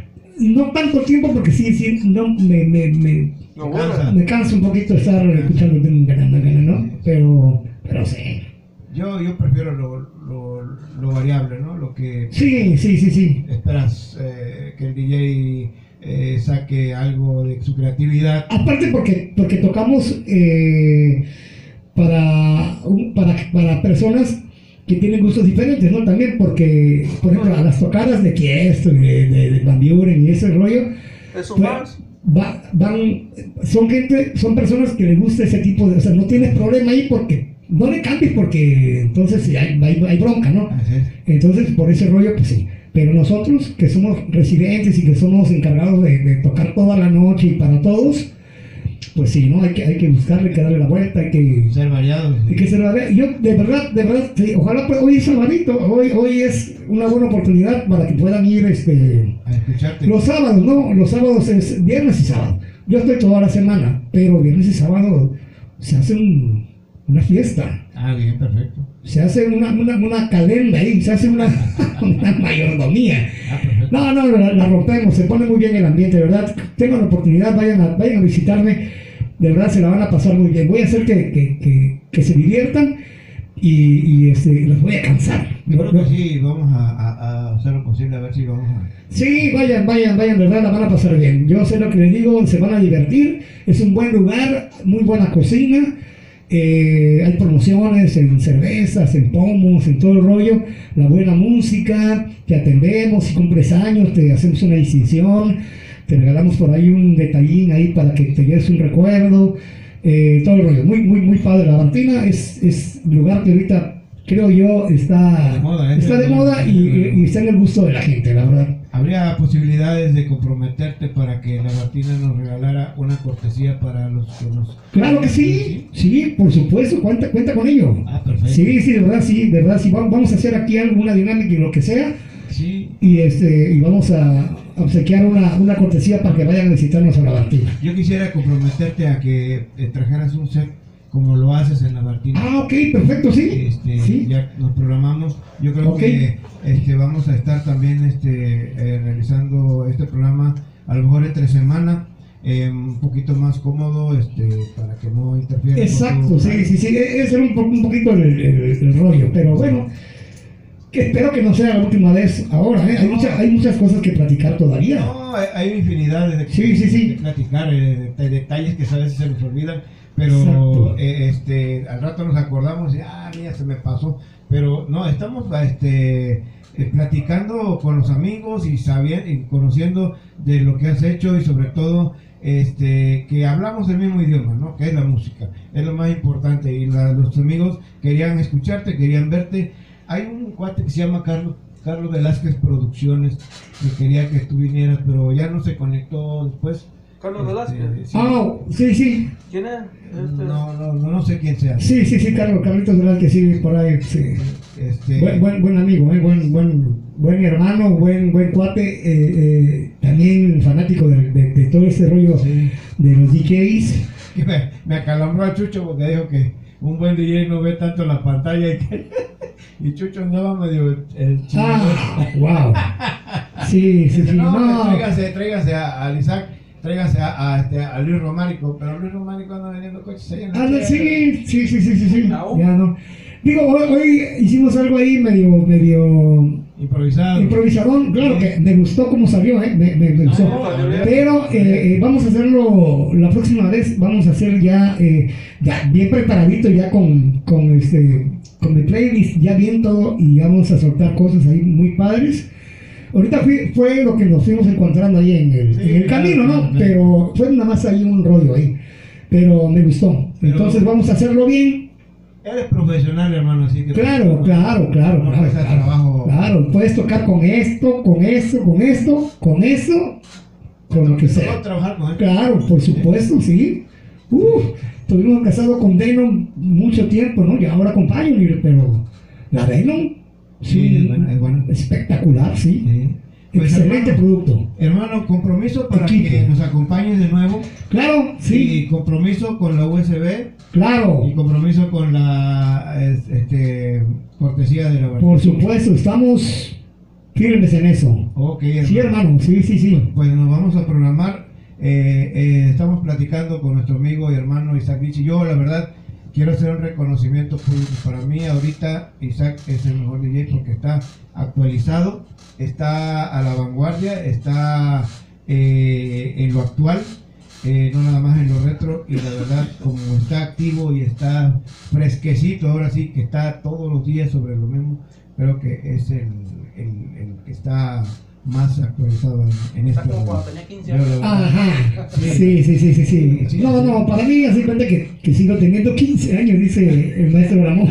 No tanto tiempo, porque sí, sí, no, me, me, me, No, Te cansa. bueno. me cansa un poquito estar escuchando, ¿no? Pero, pero sí. Yo, yo prefiero lo, lo, lo variable, ¿no? Lo que Sí, sí, sí, sí. esperas eh, que el D J eh, saque algo de su creatividad. Aparte porque, porque tocamos eh, para, un- para, para personas que tienen gustos diferentes, ¿no? También porque, por ejemplo, a las tocadas de Tiesto y de, de, de Van Buren y ese rollo, Eso pues, más. va- van, son gente, son personas que les gusta ese tipo de, o sea, no tienes problema ahí porque, no le cambies porque entonces sí, hay, hay, hay bronca, ¿no? Así es. Entonces, por ese rollo, pues sí. Pero nosotros, que somos residentes y que somos encargados de, de tocar toda la noche y para todos, pues sí, ¿no? Hay que, hay que buscarle, hay que darle la vuelta, hay que... Ser variado. hay que ser variado. Yo, de verdad, de verdad, sí, ojalá pues, hoy es sabadito, hoy, hoy es una buena oportunidad para que puedan ir este, A escucharte. los sábados, ¿no? Los sábados es viernes y sábado. Yo estoy toda la semana, pero viernes y sábado se hace un- una fiesta. Ah, bien, perfecto. Se hace una, una, una calenda ahí, se hace una, una mayordomía. Ah, perfecto. No, no, la, la rompemos, se pone muy bien el ambiente, de verdad. Tengan la oportunidad, vayan a, vayan a visitarme, de verdad se la van a pasar muy bien. Voy a hacer que, que, que, que se diviertan y, y este, los voy a cansar. Yo creo que sí, vamos a, a, a hacer lo posible, a ver si vamos a... Sí, vayan, vayan, vayan, de verdad la van a pasar bien. Yo sé lo que les digo, se van a divertir, es un buen lugar, muy buena cocina. Eh, hay promociones en cervezas, en pomos, en todo el rollo, la buena música, te atendemos, si cumples años te hacemos una distinción, te regalamos por ahí un detallín ahí para que te lleves un recuerdo, eh, todo el rollo, muy, muy, muy padre. La Bantina es, es un lugar que ahorita creo yo está De moda, ¿eh? está de moda y, y- y está en el gusto de la gente, la verdad. ¿Habría posibilidades de comprometerte para que la Martina nos regalara una cortesía para los que nos... Claro que sí, sí, por supuesto, cuenta, cuenta con ello. Ah, perfecto. Sí, sí, de verdad, sí, de verdad, sí. Va- Vamos a hacer aquí alguna dinámica y lo que sea, Sí. y este y vamos a obsequiar una, una cortesía para que vayan a visitarnos a la Bartina. Yo quisiera comprometerte a que eh, trajeras un set como lo haces en la Martina. Ah, ok, perfecto, sí. Este, Sí. Ya nos programamos. Yo creo Ok. que este, vamos a estar también este, eh, realizando este programa a lo mejor entre semana, eh, un poquito más cómodo, este, para que no interfiera. con Exacto, tu- sí, sí, sí. e- Ese era un, po- un poquito el, el- el rollo, pero bueno, que espero que no sea la última vez ahora, ¿eh? Hay, mucha- hay muchas cosas que platicar todavía. No, hay, hay infinidad de, Sí, sí, sí. de platicar, eh, de detalles que a veces se nos olvidan, pero Exacto. eh, este, al rato nos acordamos y, ah, mira, se me pasó. Pero no, estamos este, eh, platicando con los amigos y sabiendo y conociendo de lo que has hecho y sobre todo este, que hablamos el mismo idioma, ¿no? Que es la música, es lo más importante. Y la- los amigos querían escucharte, querían verte. Hay un cuate que se llama Carlos, Carlos Velázquez Producciones, que quería que tú vinieras, pero ya no se conectó después. Carlos Este, Velázquez. sí. Ah, sí, sí. ¿Quién es? Este... No, no, no, no sé quién sea. Sí, sí, sí, Carlos, Carlitos Velázquez, sí, por ahí, sí. Este, Buen, buen, buen amigo, eh, buen, buen, buen hermano, buen, buen cuate, eh, eh, también fanático de, de- de todo este rollo sí. de los D Js. Y me, me acalambró a Chucho porque dijo que un buen D J no ve tanto la pantalla y, que, y Chucho andaba medio eh, Ah, wow. Sí, sí, Dice, sí, no, no. tráigase, tráigase a, a Isaac, tráigase a, a, este, a Luis Románico, pero Luis Románico anda vendiendo coches ahí en la Ah, no, tierra. sí, sí, sí, sí, sí, sí. No. Ya no. Digo, hoy, hoy hicimos algo ahí medio, medio Improvisado. improvisadón. Claro que me gustó cómo salió, eh, me, me, me No, gustó. salió bien. Pero eh, eh, vamos a hacerlo la próxima vez, vamos a hacer ya, eh, ya bien preparadito, ya con, con, este, con mi playlist, ya bien todo, y vamos a soltar cosas ahí muy padres. Ahorita fui- fue lo que nos fuimos encontrando ahí en el, Sí, en el claro, camino, ¿no? claro, claro. Pero fue nada más ahí un rollo ahí. Pero me gustó. Pero- Entonces vamos a hacerlo bien. Eres profesional, hermano, así que... Claro, claro, claro, no claro, cuesta claro, trabajo. claro, puedes tocar con esto, con eso, con esto, con eso, con lo que Puedo sea. trabajar con él. Claro, por supuesto, sí. Uf, estuvimos casados con Denon mucho tiempo, ¿no? Y ahora con Pioneer, pero la Denon, Sí, sí, es buena, es buena. espectacular, sí. Sí. Pues, Excelente hermano, producto. Hermano, compromiso para Equipo. que nos acompañes de nuevo. Claro, sí, Y compromiso con la U S B. claro. Y compromiso con la es- este, cortesía de la verdad. Por supuesto, estamos firmes en eso. Ok, Sí, hermano, sí, sí, sí. Pues nos vamos a programar. Eh, eh, estamos platicando con nuestro amigo y hermano Isaac Rich. Y yo, la verdad, quiero hacer un reconocimiento público. Para mí, ahorita, Isaac es el mejor D J porque está actualizado, está a la vanguardia, está eh, en lo actual. Eh, no nada más en lo retro, y la verdad, como está activo y está fresquecito, ahora sí que está todos los días sobre lo mismo, creo que es el, el, el que está más actualizado en, en Está esto. como cuando tenía quince Yo la años. verdad- Ajá, sí, sí, sí, sí, sí. Sí. No, no, para mí, así cuenta que, que sigo teniendo quince años, dice el maestro Ramón.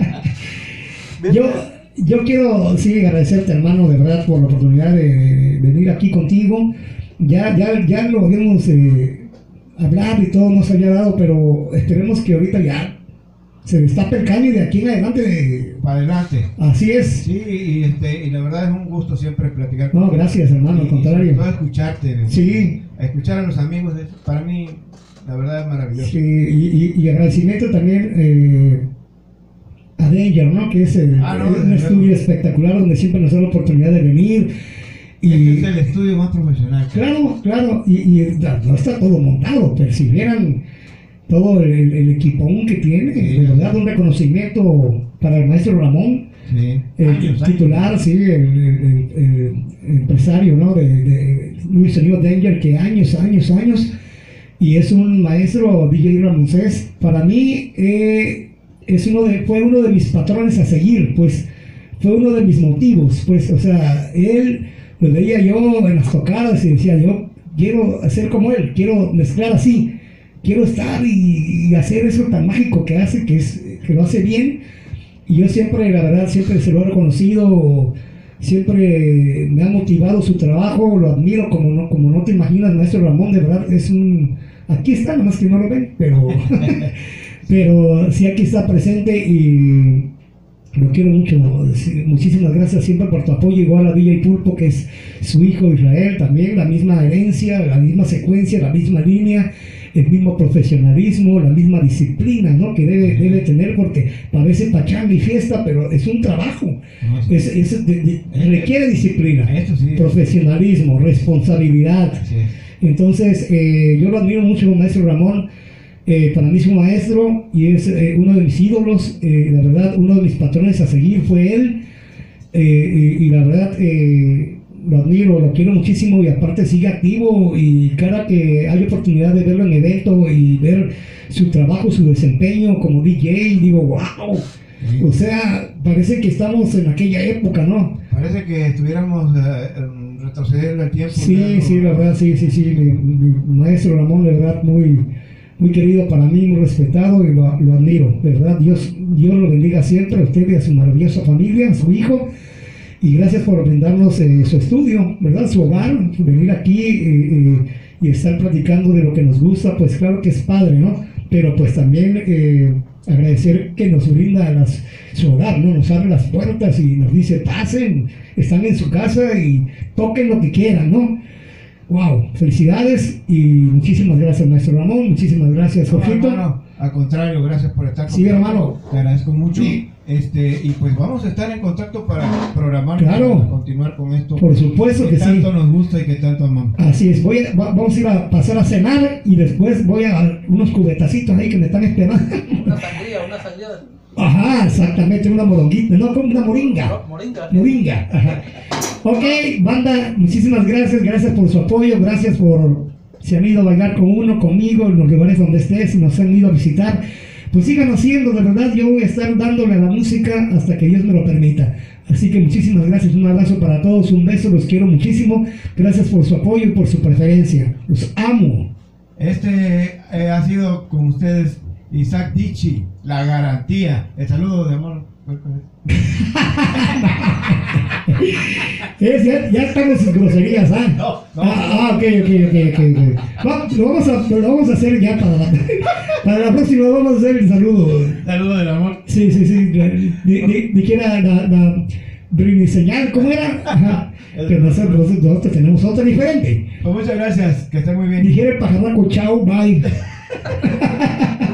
Yo, yo quiero, sí, agradecerte, hermano, de verdad, por la oportunidad de, de venir aquí contigo. Ya, ya, ya lo habíamos eh, hablado y todo nos había dado, pero esperemos que ahorita ya se destape el caño y de aquí en adelante, eh, Para adelante. así es. Sí, y, este, y la verdad es un gusto siempre platicar No, contigo. gracias, hermano, al Y- y sobre contrario. todo escucharte. Sí. Escuchar a los amigos, es- para mí, la verdad es maravilloso. Sí, y, y- y agradecimiento también eh, a Danger, ¿no? Que es el- Ah, no, un desde estudio luego. espectacular donde siempre nos da la oportunidad de venir. Este Y es el estudio más profesional. claro, claro, y, y no está todo montado, pero si vieran todo el, el equipón que tiene, Sí. de verdad un reconocimiento para el maestro Ramón, Sí. el Años, titular, años. sí, el, el- el- el empresario, ¿no? De, de Luis Sonido Danger, que años, años, años, y es un maestro D J Ramoncés. Para mí eh, es uno de, fue uno de mis patrones a seguir, pues fue uno de mis motivos, pues, o sea, él lo veía yo en las tocadas y decía yo quiero hacer como él, quiero mezclar así, quiero estar y, y hacer eso tan mágico que hace, que es que lo hace bien. Y yo siempre, la verdad, siempre se lo he reconocido, siempre me ha motivado su trabajo, lo admiro como no, como no te imaginas, maestro Ramón, de verdad, es un... Aquí está, nomás que no lo ven, pero, pero sí aquí está presente y lo quiero mucho. Sí, muchísimas gracias siempre por tu apoyo, igual a D J Pulpo, que es su hijo Israel, también la misma herencia, la misma secuencia, la misma línea, el mismo profesionalismo, la misma disciplina, ¿no? Que debe, debe tener, porque parece pachanga y fiesta, pero es un trabajo, No, sí. es, es de- de- requiere disciplina, Esto sí. profesionalismo, responsabilidad. Así es. Entonces, eh, yo lo admiro mucho, maestro Ramón. Eh, para mí es un maestro y es eh, uno de mis ídolos. Eh, la verdad, uno de mis patrones a seguir fue él. Eh, y, y la verdad, eh, lo admiro, lo quiero muchísimo y aparte sigue activo. Y cada que hay oportunidad de verlo en evento y ver su trabajo, su desempeño como D J, digo, wow. Sí. O sea, parece que estamos en aquella época, ¿no? Parece que estuviéramos eh, em, retrocediendo el tiempo. Sí, ya no- sí, la verdad, sí, sí, sí. Mi, mi maestro Ramón, de verdad, muy, muy querido para mí, muy respetado y lo, lo admiro. De verdad, Dios, Dios lo bendiga siempre a usted y a su maravillosa familia, a su hijo. Y gracias por brindarnos eh, su estudio, ¿verdad? Su hogar, venir aquí eh, eh, y estar platicando de lo que nos gusta, pues claro que es padre, ¿no? Pero pues también eh, agradecer que nos brinda las, su hogar, ¿no? Nos abre las puertas y nos dice, pasen, están en su casa y toquen lo que quieran, ¿no? Wow, felicidades y muchísimas gracias, maestro Ramón, muchísimas gracias, No, Jorgito. hermano, al contrario, gracias por estar Sí, hermano. Te agradezco mucho. Sí. Este, y pues vamos a estar en contacto para programar, Claro. para continuar con esto. Por supuesto que que sí. tanto nos gusta y que tanto amamos. Así es, voy a- va- vamos a ir a pasar a cenar y después voy a unos cubetacitos ahí que me están esperando. Una sangría, una sangría. Ajá, exactamente, una moronguita, no, como una moringa. No, moringa. Moringa. Ajá. Ok, banda, muchísimas gracias, gracias por su apoyo, gracias por si han ido a bailar con uno, conmigo, en los lugares donde estés, si nos han ido a visitar. Pues sigan haciendo, de verdad, yo voy a estar dándole a la música hasta que Dios me lo permita. Así que muchísimas gracias, un abrazo para todos, un beso, los quiero muchísimo. Gracias por su apoyo y por su preferencia. Los amo. Este eh, ha sido con ustedes Isaac Dichi, la garantía. El saludo de amor. Es, ya, ya estamos sin groserías, ¿ah? No, no, ah, ah, ok, ok, ok, ok. ok. Va, lo, vamos a, lo vamos a hacer ya para la, para la próxima, vamos a hacer el saludo. Saludo del amor. Sí, sí, sí. De, de, de, de que era la, la señal, ¿cómo era? Ajá. Pero nosotros, nosotros tenemos otra diferente. Pues muchas gracias, que estén muy bien. Dijera el pajarraco, chao, bye.